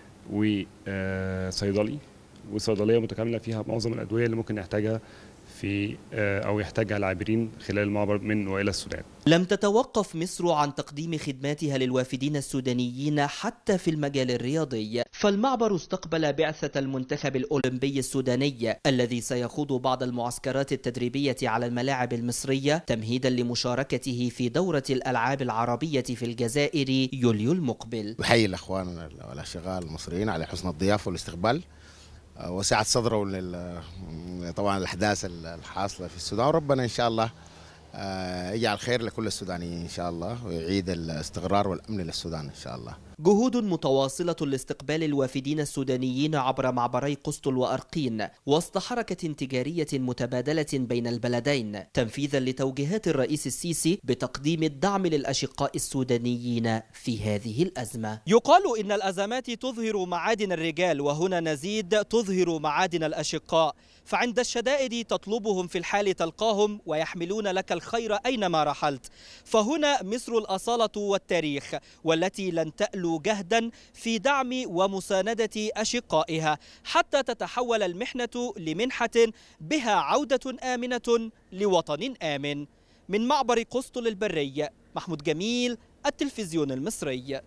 وصيدلي وصيدلية متكاملة فيها معظم الأدوية اللي ممكن يحتاجها في أو يحتاجها العابرين خلال المعبر من وإلى السودان. لم تتوقف مصر عن تقديم خدماتها للوافدين السودانيين حتى في المجال الرياضي، فالمعبر استقبل بعثة المنتخب الأولمبي السوداني الذي سيخوض بعض المعسكرات التدريبية على الملاعب المصرية تمهيدا لمشاركته في دورة الألعاب العربية في الجزائر يوليو المقبل. بحيي الأخوان والأشقاء المصريين على حسن الضيافة والاستقبال وسعة صدره طبعا الأحداث الحاصلة في السودان، وربنا إن شاء الله يجعل خير لكل السودانيين إن شاء الله ويعيد الاستقرار والأمن للسودان إن شاء الله. جهود متواصلة لاستقبال الوافدين السودانيين عبر معبري قسطل وأرقين وسط حركة تجارية متبادلة بين البلدين تنفيذا لتوجيهات الرئيس السيسي بتقديم الدعم للأشقاء السودانيين في هذه الأزمة. يقال إن الأزمات تظهر معادن الرجال، وهنا نزيد تظهر معادن الأشقاء، فعند الشدائد تطلبهم في الحال تلقاهم ويحملون لك الخير أينما رحلت. فهنا مصر الأصالة والتاريخ، والتي لن تألو جهدا في دعم ومساندة أشقائها حتى تتحول المحنة لمنحة بها عودة آمنة لوطن آمن. من معبر قسطل البري، محمود جميل، التلفزيون المصري.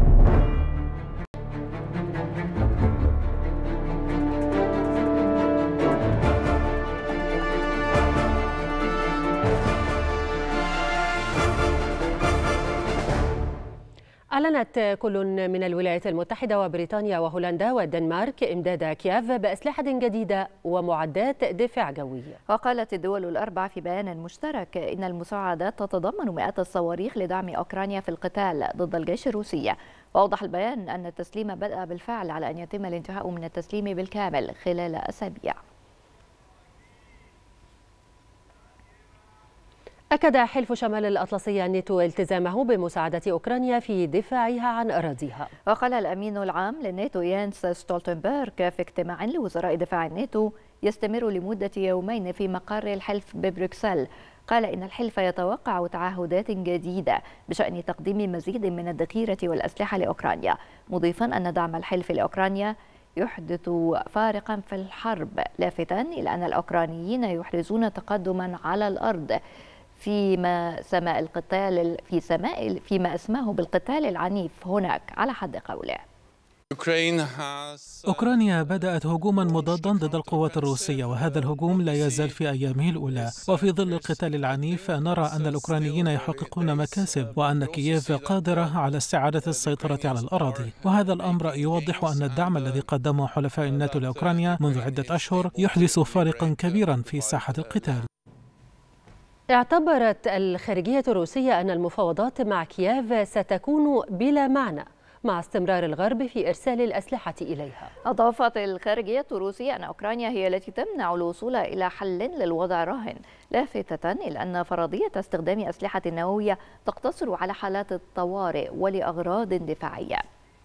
أعلنت كل من الولايات المتحدة وبريطانيا وهولندا والدنمارك إمداد كييف بأسلحة جديدة ومعدات دفاع جوي. وقالت الدول الأربع في بيان مشترك إن المساعدات تتضمن مئات الصواريخ لدعم أوكرانيا في القتال ضد الجيش الروسي. وأوضح البيان أن التسليم بدأ بالفعل على أن يتم الانتهاء من التسليم بالكامل خلال أسابيع. أكد حلف شمال الأطلسي الناتو التزامه بمساعدة أوكرانيا في دفاعها عن أراضيها. وقال الأمين العام للناتو يانس ستولتنبرغ في اجتماع لوزراء دفاع الناتو يستمر لمدة يومين في مقر الحلف ببروكسل، قال إن الحلف يتوقع تعهدات جديدة بشأن تقديم مزيد من الذخيرة والأسلحة لأوكرانيا، مضيفا أن دعم الحلف لأوكرانيا يحدث فارقا في الحرب، لافتا إلى أن الأوكرانيين يحرزون تقدما على الأرض فيما سماء القتال في سماء فيما اسماه بالقتال العنيف هناك على حد قوله. أوكرانيا بدأت هجوما مضادا ضد القوات الروسية، وهذا الهجوم لا يزال في أيامه الأولى. وفي ظل القتال العنيف نرى أن الأوكرانيين يحققون مكاسب وأن كييف قادرة على استعادة السيطرة على الأراضي، وهذا الأمر يوضح أن الدعم الذي قدمه حلفاء الناتو لأوكرانيا منذ عدة أشهر يحدث فارقا كبيرا في ساحة القتال. اعتبرت الخارجية الروسية أن المفاوضات مع كييف ستكون بلا معنى مع استمرار الغرب في إرسال الأسلحة إليها. أضافت الخارجية الروسية أن أوكرانيا هي التي تمنع الوصول إلى حل للوضع الراهن، لافتة إلى أن فرضية استخدام أسلحة نووية تقتصر على حالات الطوارئ ولأغراض دفاعية.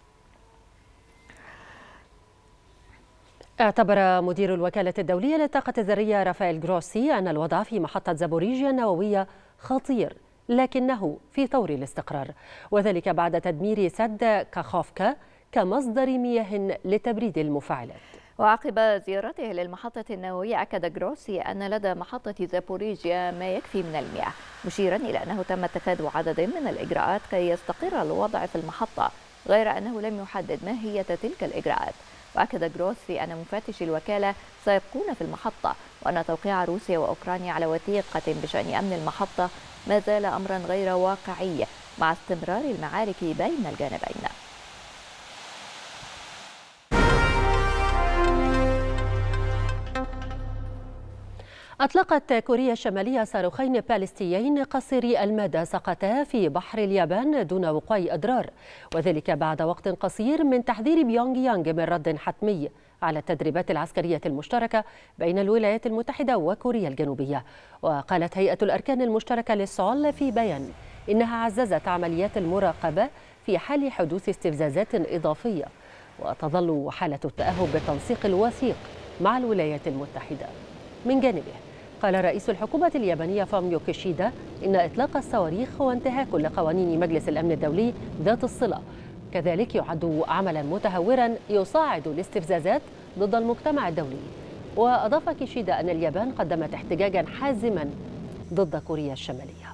اعتبر مدير الوكالة الدولية للطاقة الذرية رافائيل جروسي أن الوضع في محطة زابوريجيا النووية خطير لكنه في طور الاستقرار، وذلك بعد تدمير سد كاخوفكا كمصدر مياه لتبريد المفاعلات. وعقب زيارته للمحطة النووية أكد جروسي أن لدى محطة زابوريجيا ما يكفي من المياه، مشيرا إلى أنه تم اتخاذ عدد من الإجراءات كي يستقر الوضع في المحطة، غير أنه لم يحدد ماهية تلك الإجراءات. وأكد جروسي أن مفتشي الوكالة سيبقون في المحطة، وأن توقيع روسيا وأوكرانيا على وثيقة بشأن أمن المحطة ما زال أمرا غير واقعي مع استمرار المعارك بين الجانبين. أطلقت كوريا الشمالية صاروخين باليستيين قصيري المدى سقطا في بحر اليابان دون وقوع أضرار، وذلك بعد وقت قصير من تحذير بيونغ يانغ من رد حتمي على التدريبات العسكرية المشتركة بين الولايات المتحدة وكوريا الجنوبية. وقالت هيئة الأركان المشتركة للسول في بيان إنها عززت عمليات المراقبة في حال حدوث استفزازات إضافية، وتظل حالة التأهب بالتنسيق الوثيق مع الولايات المتحدة. من جانبه قال رئيس الحكومة اليابانية فوميو كيشيدا إن إطلاق الصواريخ هو انتهاك لقوانين مجلس الأمن الدولي ذات الصلة، كذلك يعد عملا متهورا يصاعد الاستفزازات ضد المجتمع الدولي. وأضاف كيشيدا أن اليابان قدمت احتجاجا حازما ضد كوريا الشمالية.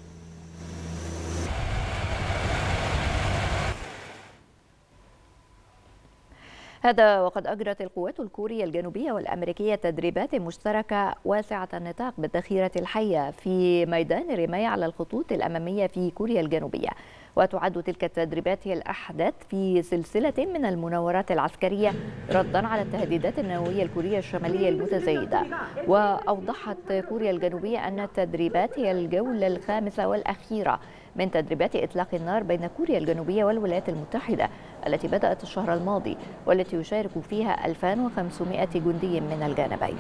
هذا وقد أجرت القوات الكورية الجنوبية والأمريكية تدريبات مشتركة واسعة النطاق بالذخيرة الحية في ميدان الرماية على الخطوط الأمامية في كوريا الجنوبية. وتعد تلك التدريبات هي الأحدث في سلسلة من المناورات العسكرية ردا على التهديدات النووية الكورية الشمالية المتزايدة. وأوضحت كوريا الجنوبية أن التدريبات هي الجولة الخامسة والأخيرة من تدريبات إطلاق النار بين كوريا الجنوبية والولايات المتحدة التي بدأت الشهر الماضي، والتي يشارك فيها ألفين وخمسمائة جندي من الجانبين.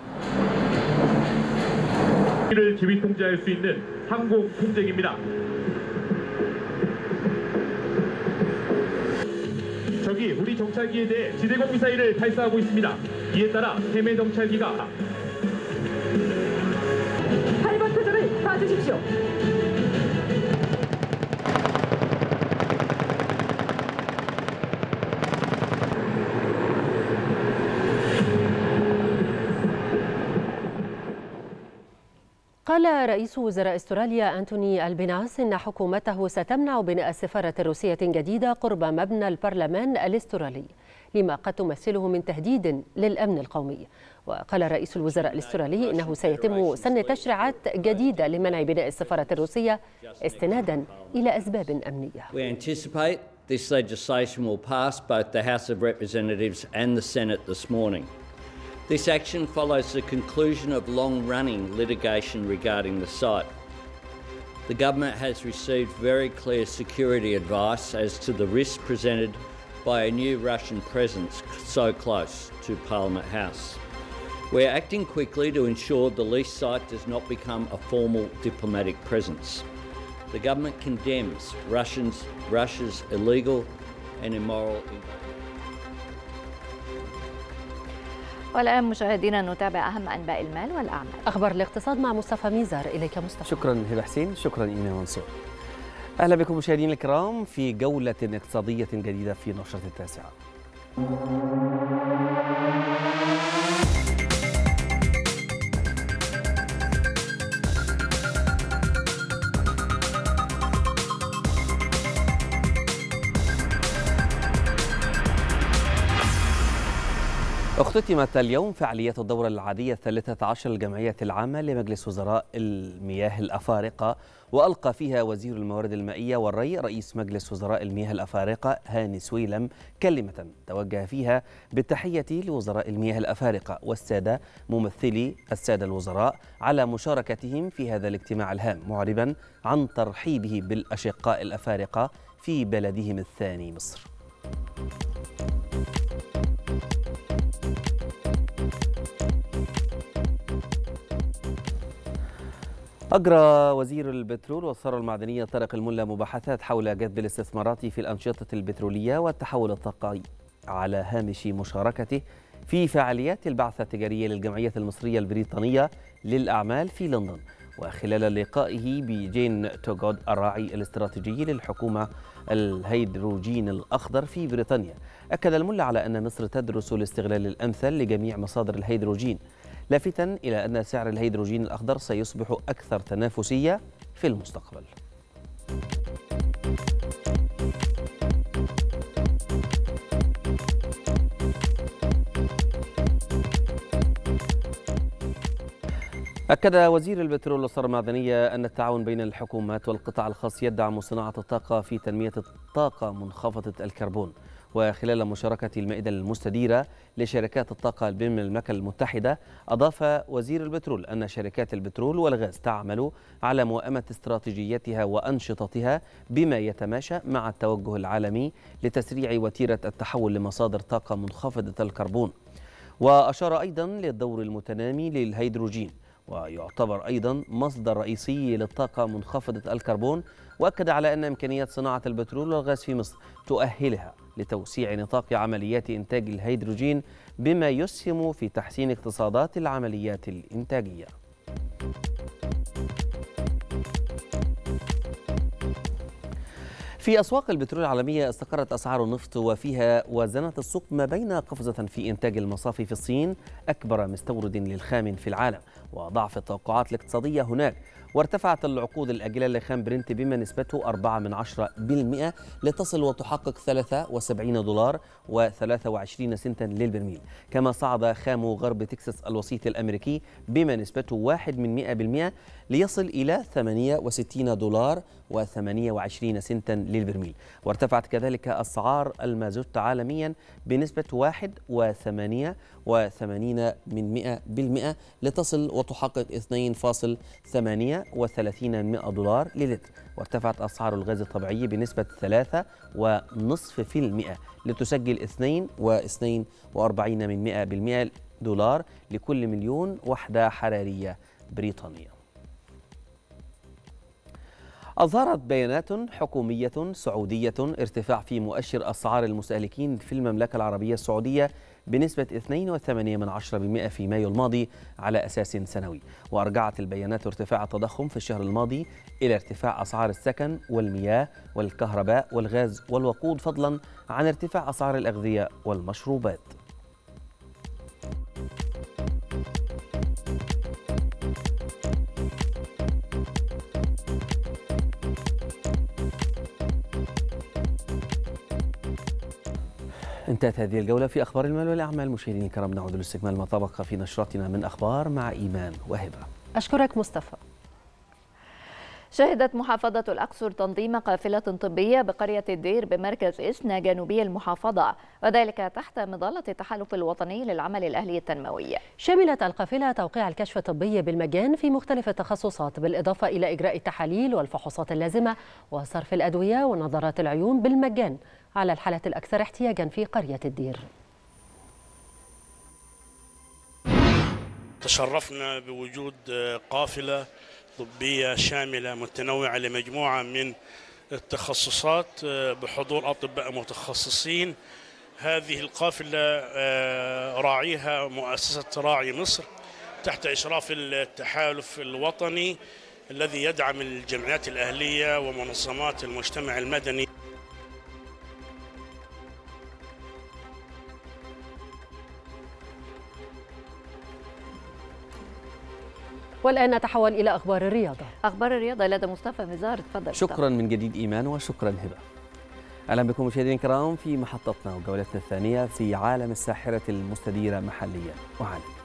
적이 우리 정찰기에 대해 지대공 미사일을 발사하고 있습니다. 이에 따라 해매 정찰기가 팔 번 표적을 봐주십시오. قال رئيس وزراء استراليا أنتوني ألبناس إن حكومته ستمنع بناء سفارة روسية جديدة قرب مبنى البرلمان الاسترالي لما قد تمثله من تهديد للأمن القومي. وقال رئيس الوزراء الاسترالي إنه سيتم سن تشريعات جديدة لمنع بناء السفارة الروسية استنادا إلى أسباب أمنية. We anticipate this legislation will pass both the House of Representatives and the Senate this morning. This action follows the conclusion of long-running litigation regarding the site. The government has received very clear security advice as to the risks presented by a new Russian presence so close to Parliament House. We're acting quickly to ensure the leased site does not become a formal diplomatic presence. The government condemns Russians, Russia's illegal and immoral invasion. والآن مشاهدينا نتابع أهم أنباء المال والأعمال. أخبار الاقتصاد مع مصطفى ميزار. إليك مصطفى. شكرا هبة حسين، شكرا إيمان منصور. أهلا بكم مشاهدينا الكرام في جولة اقتصادية جديدة في نشرة التاسعة. اختتمت اليوم فعاليات الدورة العادية الثالثة عشر للجمعية العامة لمجلس وزراء المياه الأفارقة، وألقى فيها وزير الموارد المائية والري رئيس مجلس وزراء المياه الأفارقة هاني سويلم كلمة توجه فيها بالتحية لوزراء المياه الأفارقة والسادة ممثلي السادة الوزراء على مشاركتهم في هذا الاجتماع الهام، معربا عن ترحيبه بالأشقاء الأفارقة في بلدهم الثاني مصر. أجرى وزير البترول والثروة المعدنية طارق الملا مباحثات حول جذب الاستثمارات في الأنشطة البترولية والتحول الطاقي على هامش مشاركته في فعاليات البعثة التجارية للجمعية المصرية البريطانية للأعمال في لندن. وخلال لقائه بجين توغود الراعي الاستراتيجي للحكومة الهيدروجين الأخضر في بريطانيا، أكد الملا على أن مصر تدرس الاستغلال الأمثل لجميع مصادر الهيدروجين، لافتا إلى أن سعر الهيدروجين الأخضر سيصبح أكثر تنافسية في المستقبل. أكد وزير البترول والثروة المعدنية أن التعاون بين الحكومات والقطاع الخاص يدعم صناعة الطاقة في تنمية الطاقة منخفضة الكربون، وخلال مشاركة المائدة المستديرة لشركات الطاقة بالمملكة المتحدة، أضاف وزير البترول أن شركات البترول والغاز تعمل على موائمة استراتيجيتها وأنشطتها بما يتماشى مع التوجه العالمي لتسريع وتيرة التحول لمصادر طاقة منخفضة الكربون. وأشار أيضا للدور المتنامي للهيدروجين، ويعتبر أيضا مصدر رئيسي للطاقة منخفضة الكربون، وأكد على أن إمكانيات صناعة البترول والغاز في مصر تؤهلها لتوسيع نطاق عمليات إنتاج الهيدروجين بما يسهم في تحسين اقتصادات العمليات الإنتاجية. في أسواق البترول العالمية استقرت أسعار النفط، وفيها وازنت السوق ما بين قفزة في إنتاج المصافي في الصين أكبر مستورد للخام في العالم وضعف التوقعات الاقتصادية هناك، وارتفعت العقود الآجلة لخام برنت بما نسبته أربعة من عشرة بالمئة لتصل وتحقق ثلاثة وسبعين دولار وثلاثة وعشرين سنتا للبرميل. كما صعد خام غرب تكساس الوسيط الأمريكي بما نسبته واحد من مئة بالمئة ليصل إلى ثمانية وستين دولار وثمانية وعشرين سنتا للبرميل. وارتفعت كذلك أسعار المازوت عالميا بنسبة واحد وثمانية وثمانين من مئة بالمئة لتصل وتحقق اثنين فاصل ثمانية وثلاثين دولار للتر. وارتفعت أسعار الغاز الطبيعي بنسبة ثلاثة ونصف في المئة لتسجل اثنين واثنين وأربعين من مئة بالمئة دولار لكل مليون وحدة حرارية بريطانية. أظهرت بيانات حكومية سعودية ارتفاع في مؤشر أسعار المستهلكين في المملكة العربية السعودية بنسبة اثنين وثمانين من عشرة بالمئة في مايو الماضي على أساس سنوي. وأرجعت البيانات ارتفاع التضخم في الشهر الماضي إلى ارتفاع أسعار السكن والمياه والكهرباء والغاز والوقود، فضلا عن ارتفاع أسعار الأغذية والمشروبات. انتهت هذه الجولة في أخبار المال والأعمال. مشاهدينا الكرام، نعود لاستكمال ما تبقى في نشرتنا من أخبار مع إيمان وهبة. أشكرك مصطفى. شهدت محافظة الأقصر تنظيم قافلة طبية بقرية الدير بمركز إسنا جنوبي المحافظة، وذلك تحت مظلة التحالف الوطني للعمل الأهلي التنموي. شملت القافلة توقيع الكشف الطبي بالمجان في مختلف التخصصات، بالإضافة إلى إجراء التحاليل والفحوصات اللازمة وصرف الأدوية ونظارات العيون بالمجان على الحالات الأكثر احتياجا في قرية الدير. تشرفنا بوجود قافلة طبية شاملة متنوعة لمجموعة من التخصصات بحضور أطباء متخصصين. هذه القافلة راعيها مؤسسة راعي مصر تحت إشراف التحالف الوطني الذي يدعم الجمعيات الأهلية ومنظمات المجتمع المدني. والآن نتحول إلى أخبار الرياضة. أخبار الرياضة لدى مصطفى مزار، تفضل. شكرا من جديد إيمان، وشكرا هبة. أهلا بكم مشاهدينا الكرام في محطتنا وجولتنا الثانية في عالم الساحرة المستديرة محليا وعالميا.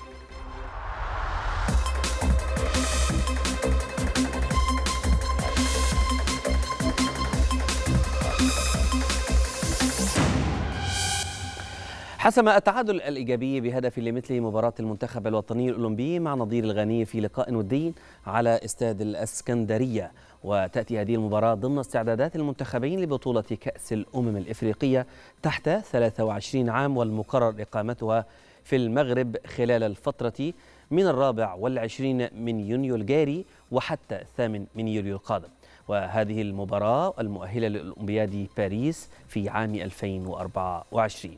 حسم التعادل الإيجابي بهدف لمثل مباراة المنتخب الوطني الأولمبي مع نظير الغاني في لقاء ودي على استاد الإسكندرية. وتأتي هذه المباراة ضمن استعدادات المنتخبين لبطولة كأس الأمم الإفريقية تحت ثلاثة وعشرين عام، والمقرر إقامتها في المغرب خلال الفترة من الرابع والعشرين من يونيو الجاري وحتى الثامن من يوليو القادم. وهذه المباراة المؤهلة لأولمبياد باريس في عام ألفين وأربعة وعشرين.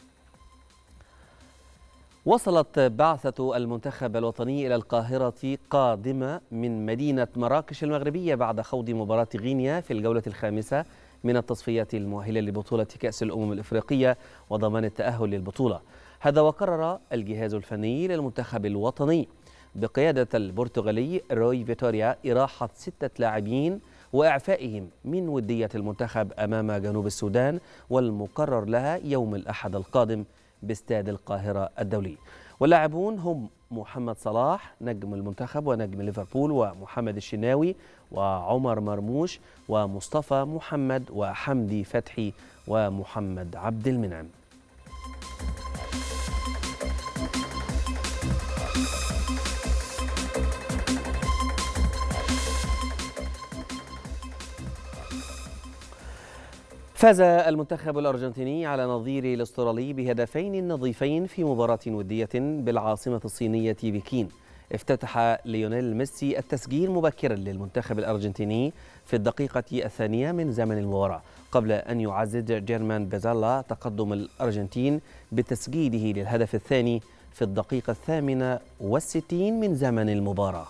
وصلت بعثة المنتخب الوطني إلى القاهرة قادمة من مدينة مراكش المغربية بعد خوض مباراة غينيا في الجولة الخامسة من التصفيات المؤهلة لبطولة كأس الأمم الإفريقية وضمان التأهل للبطولة. هذا وقرر الجهاز الفني للمنتخب الوطني بقيادة البرتغالي روي فيتوريا إراحة ستة لاعبين وإعفائهم من ودية المنتخب أمام جنوب السودان، والمقرر لها يوم الأحد القادم باستاد القاهرة الدولي. واللاعبون هم محمد صلاح نجم المنتخب ونجم ليفربول، ومحمد الشناوي وعمر مرموش ومصطفى محمد وحمدي فتحي ومحمد عبد المنعم. فاز المنتخب الأرجنتيني على نظيره الأسترالي بهدفين نظيفين في مباراة ودية بالعاصمة الصينية بكين. افتتح ليونيل ميسي التسجيل مبكرا للمنتخب الأرجنتيني في الدقيقة الثانية من زمن المباراة، قبل أن يعزز جيرمان بيزالا تقدم الأرجنتين بتسجيله للهدف الثاني في الدقيقة الثامنة والستين من زمن المباراة.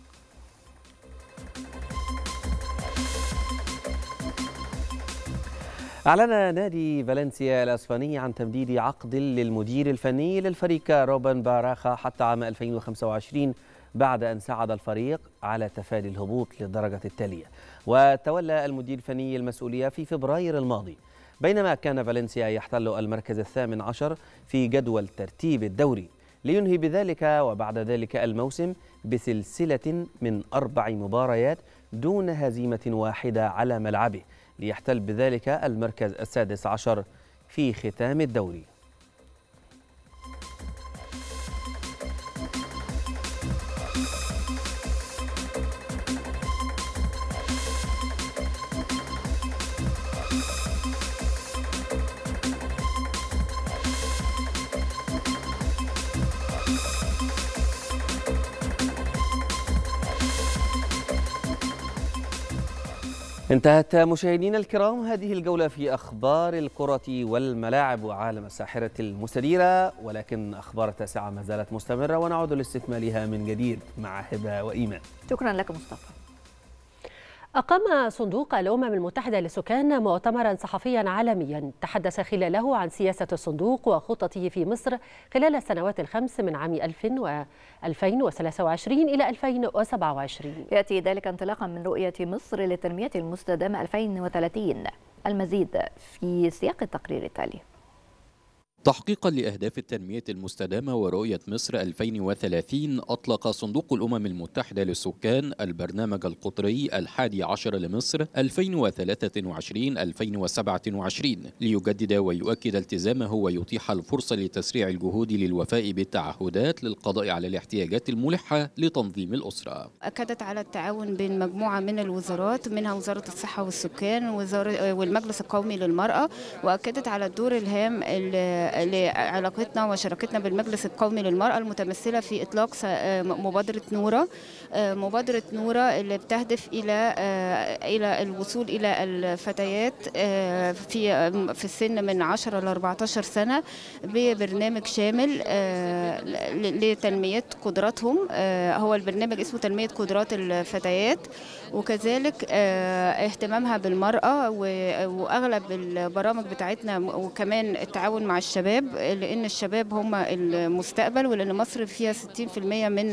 أعلن نادي فالنسيا الأسباني عن تمديد عقد للمدير الفني للفريق روبن باراخا حتى عام ألفين وخمسة وعشرين بعد أن ساعد الفريق على تفادي الهبوط للدرجة التالية. وتولى المدير الفني المسؤولية في فبراير الماضي، بينما كان فالنسيا يحتل المركز الثامن عشر في جدول ترتيب الدوري، لينهي بذلك وبعد ذلك الموسم بسلسلة من أربع مباريات دون هزيمة واحدة على ملعبه، ليحتل بذلك المركز السادس عشر في ختام الدوري. انتهت مشاهدينا الكرام هذه الجولة في أخبار الكرة والملاعب وعالم الساحرة المستديرة، ولكن أخبار التاسعة ما زالت مستمرة ونعود لاستكمالها من جديد مع هبة وإيمان. شكرا لك مصطفى. أقام صندوق الأمم المتحدة للسكان مؤتمرا صحفيا عالميا تحدث خلاله عن سياسة الصندوق وخطته في مصر خلال السنوات الخمس من عام ألفين وثلاثة وعشرين إلى ألفين وسبعة وعشرين. يأتي ذلك انطلاقا من رؤية مصر للتنمية المستدامة ألفين وثلاثين. المزيد في سياق التقرير التالي. تحقيقا لأهداف التنمية المستدامة ورؤية مصر ألفين وثلاثين، أطلق صندوق الأمم المتحدة للسكان البرنامج القطري الحادي عشر لمصر ألفين وثلاثة وعشرين ألفين وسبعة وعشرين ليجدد ويؤكد التزامه ويتيح الفرصة لتسريع الجهود للوفاء بالتعهدات للقضاء على الاحتياجات الملحة لتنظيم الأسرة. أكدت على التعاون بين مجموعة من الوزارات منها وزارة الصحة والسكان والمجلس القومي للمرأة، وأكدت على الدور الهام لعلاقتنا وشراكتنا بالمجلس القومي للمرأة المتمثلة في إطلاق مبادرة نورة. مبادرة نورة اللي بتهدف إلى إلى الوصول إلى الفتيات في في السن من عشرة إلى أربعة عشر سنة ببرنامج شامل لتنمية قدراتهم. هو البرنامج اسمه تنمية قدرات الفتيات، وكذلك اهتمامها بالمرأة، وأغلب البرامج بتاعتنا وكمان التعاون مع الشباب، لأن الشباب هم المستقبل، ولأن مصر فيها ستين بالمئة من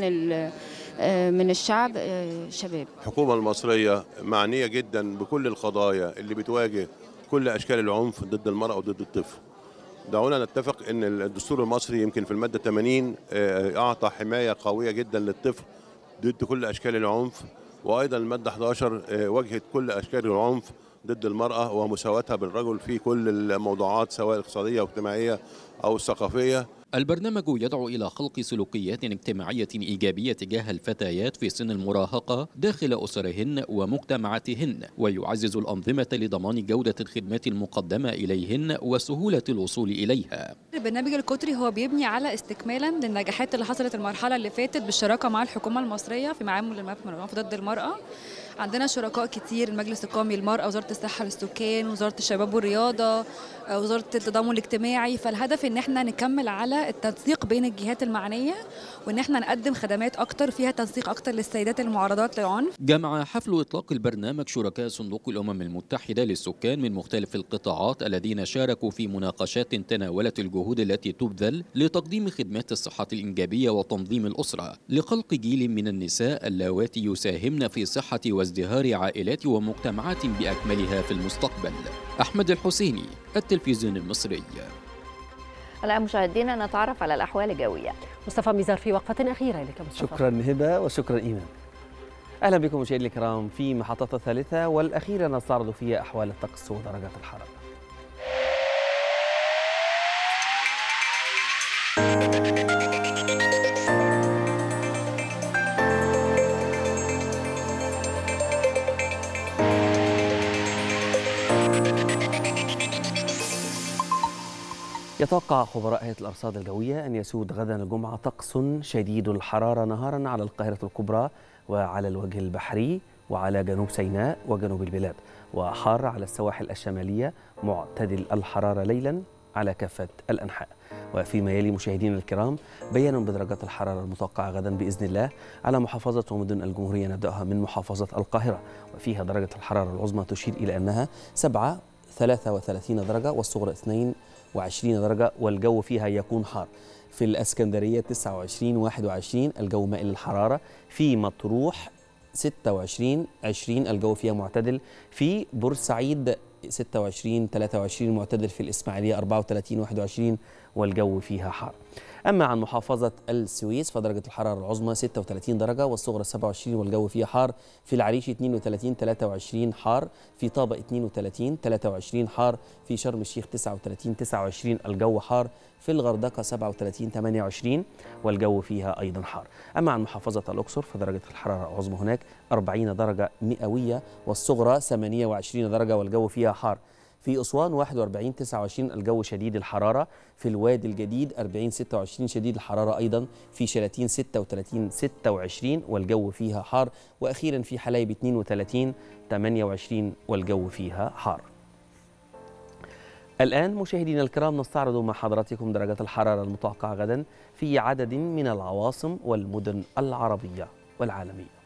من الشعب شباب. الحكومة المصرية معنية جدا بكل القضايا اللي بتواجه كل أشكال العنف ضد المرأة وضد الطفل. دعونا نتفق أن الدستور المصري يمكن في المادة ثمانين أعطى حماية قوية جدا للطفل ضد كل أشكال العنف، وأيضا المادة أحد عشر واجهت كل أشكال العنف ضد المرأة ومساواتها بالرجل في كل الموضوعات سواء الاقتصادية أو الاجتماعية أو الثقافية. البرنامج يدعو إلى خلق سلوكيات اجتماعية إيجابية تجاه الفتيات في سن المراهقة داخل أسرهن ومجتمعاتهن، ويعزز الأنظمة لضمان جودة الخدمات المقدمة إليهن وسهولة الوصول إليها. البرنامج القطري هو بيبني على استكمالا للنجاحات اللي حصلت المرحلة اللي فاتت بالشراكة مع الحكومة المصرية في معامل العنف ضد المرأة. عندنا شركاء كتير، المجلس القومي للمرأة، وزارة الصحة والسكان، وزارة الشباب والرياضة، وزارة التضامن الاجتماعي. فالهدف ان احنا نكمل على التنسيق بين الجهات المعنية، وان احنا نقدم خدمات اكتر فيها تنسيق اكتر للسيدات المعرضات للعنف. جمع حفل اطلاق البرنامج شركاء صندوق الامم المتحدة للسكان من مختلف القطاعات الذين شاركوا في مناقشات تناولت الجهود التي تبذل لتقديم خدمات الصحة الإنجابية وتنظيم الأسرة لخلق جيل من النساء اللواتي يساهمن في صحة وازدهار عائلات ومجتمعات بأكملها في المستقبل. أحمد الحسيني، التلفزيون المصري. الآن مشاهدينا نتعرف على الأحوال الجوية. مصطفى ميزار في وقفة أخيرة لك مصطفى. شكرا هبة وشكرا إيمان. أهلا بكم مشاهدينا الكرام في محطة الثالثة والأخيرة نستعرض فيها أحوال الطقس ودرجات الحرارة. يتوقع خبراء هيئة الأرصاد الجوية أن يسود غدا الجمعة طقس شديد الحرارة نهارا على القاهرة الكبرى وعلى الوجه البحري وعلى جنوب سيناء وجنوب البلاد، وحار على السواحل الشمالية، معتدل الحرارة ليلا على كافة الأنحاء. وفيما يلي مشاهدينا الكرام بيان بدرجات الحرارة المتوقعة غدا بإذن الله على محافظة ومدن الجمهورية. نبدأها من محافظة القاهرة، وفيها درجة الحرارة العظمى تشير إلى أنها سبعة ثلاثة وثلاثين درجة والصغرى اثنين وعشرين درجة والجو فيها يكون حار. في الإسكندرية تسعة وعشرين واحد وعشرين الجو مائل للحرارة. في مطروح ستة وعشرين عشرين الجو فيها معتدل. في بورسعيد ستة وعشرين ثلاثة وعشرين معتدل. في الإسماعيلية أربعة وثلاثين واحد وعشرين والجو فيها حار. أما عن محافظة السويس فدرجة الحرارة العظمى ستة وثلاثين درجة والصغرى سبعة وعشرين والجو فيها حار. في العريش اثنين وثلاثين ثلاثة وعشرين حار. في طابة اثنين وثلاثين ثلاثة وعشرين حار. في شرم الشيخ تسعة وثلاثين تسعة وعشرين الجو حار. في الغردقة سبعة وثلاثين ثمانية وعشرين والجو فيها أيضا حار. أما عن محافظة الأقصر فدرجة الحرارة العظمى هناك أربعين درجة مئوية والصغرى ثمانية وعشرين درجة والجو فيها حار. في أسوان واحد وأربعين تسعة وعشرين الجو شديد الحرارة. في الوادي الجديد أربعين ستة وعشرين شديد الحرارة أيضا. في شلاتين ستة وثلاثين ستة وعشرين والجو فيها حار. وأخيرا في حلايب اثنين وثلاثين ثمانية وعشرين والجو فيها حار. الآن مشاهدينا الكرام نستعرض مع حضراتكم درجات الحرارة المتوقعة غدا في عدد من العواصم والمدن العربية والعالمية.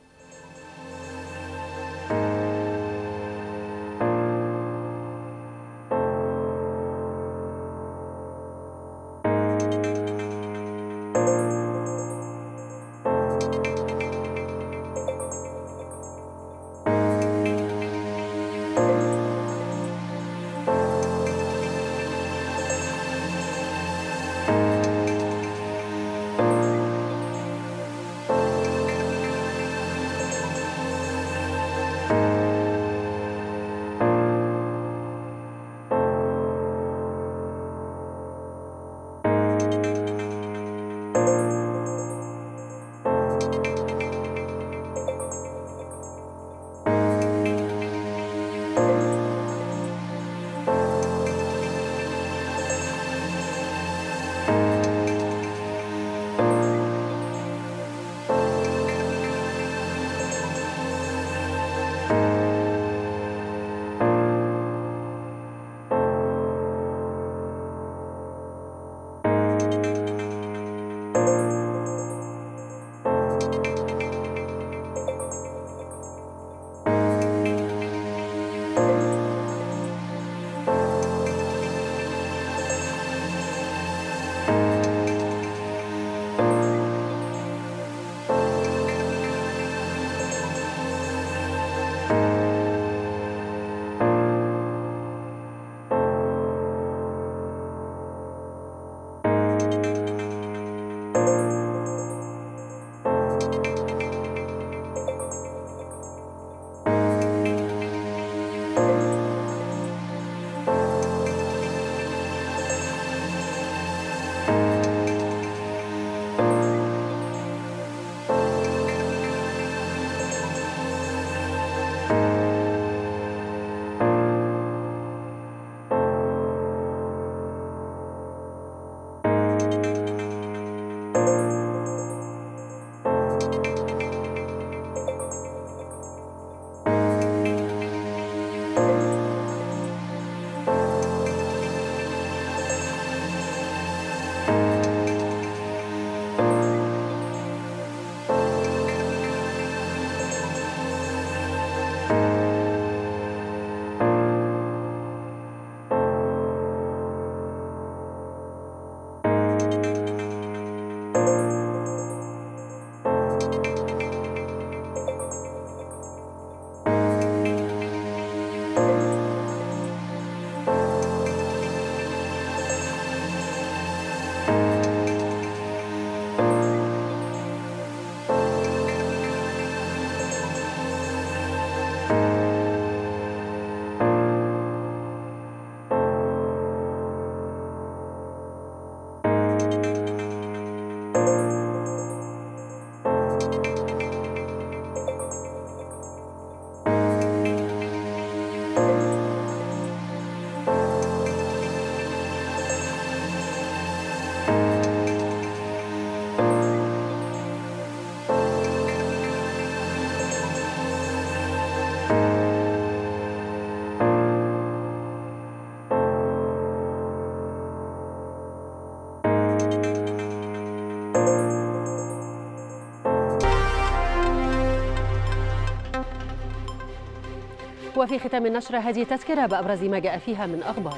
وفي ختام النشرة هذه تذكرة بأبرز ما جاء فيها من أخبار.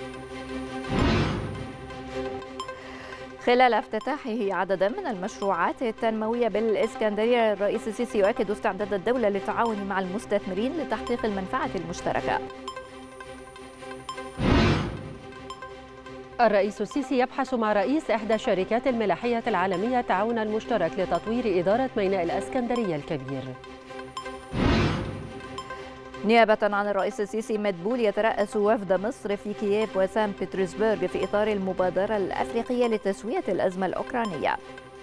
خلال افتتاحه عددا من المشروعات التنموية بالإسكندرية، الرئيس السيسي يؤكد استعداد الدولة للتعاون مع المستثمرين لتحقيق المنفعة المشتركة. الرئيس السيسي يبحث مع رئيس إحدى الشركات الملاحية العالمية التعاون المشترك لتطوير إدارة ميناء الإسكندرية الكبير. نيابة عن الرئيس السيسي، مدبول يترأس وفد مصر في كييف وسان بطرسبرغ في إطار المبادرة الأفريقية لتسوية الأزمة الأوكرانية.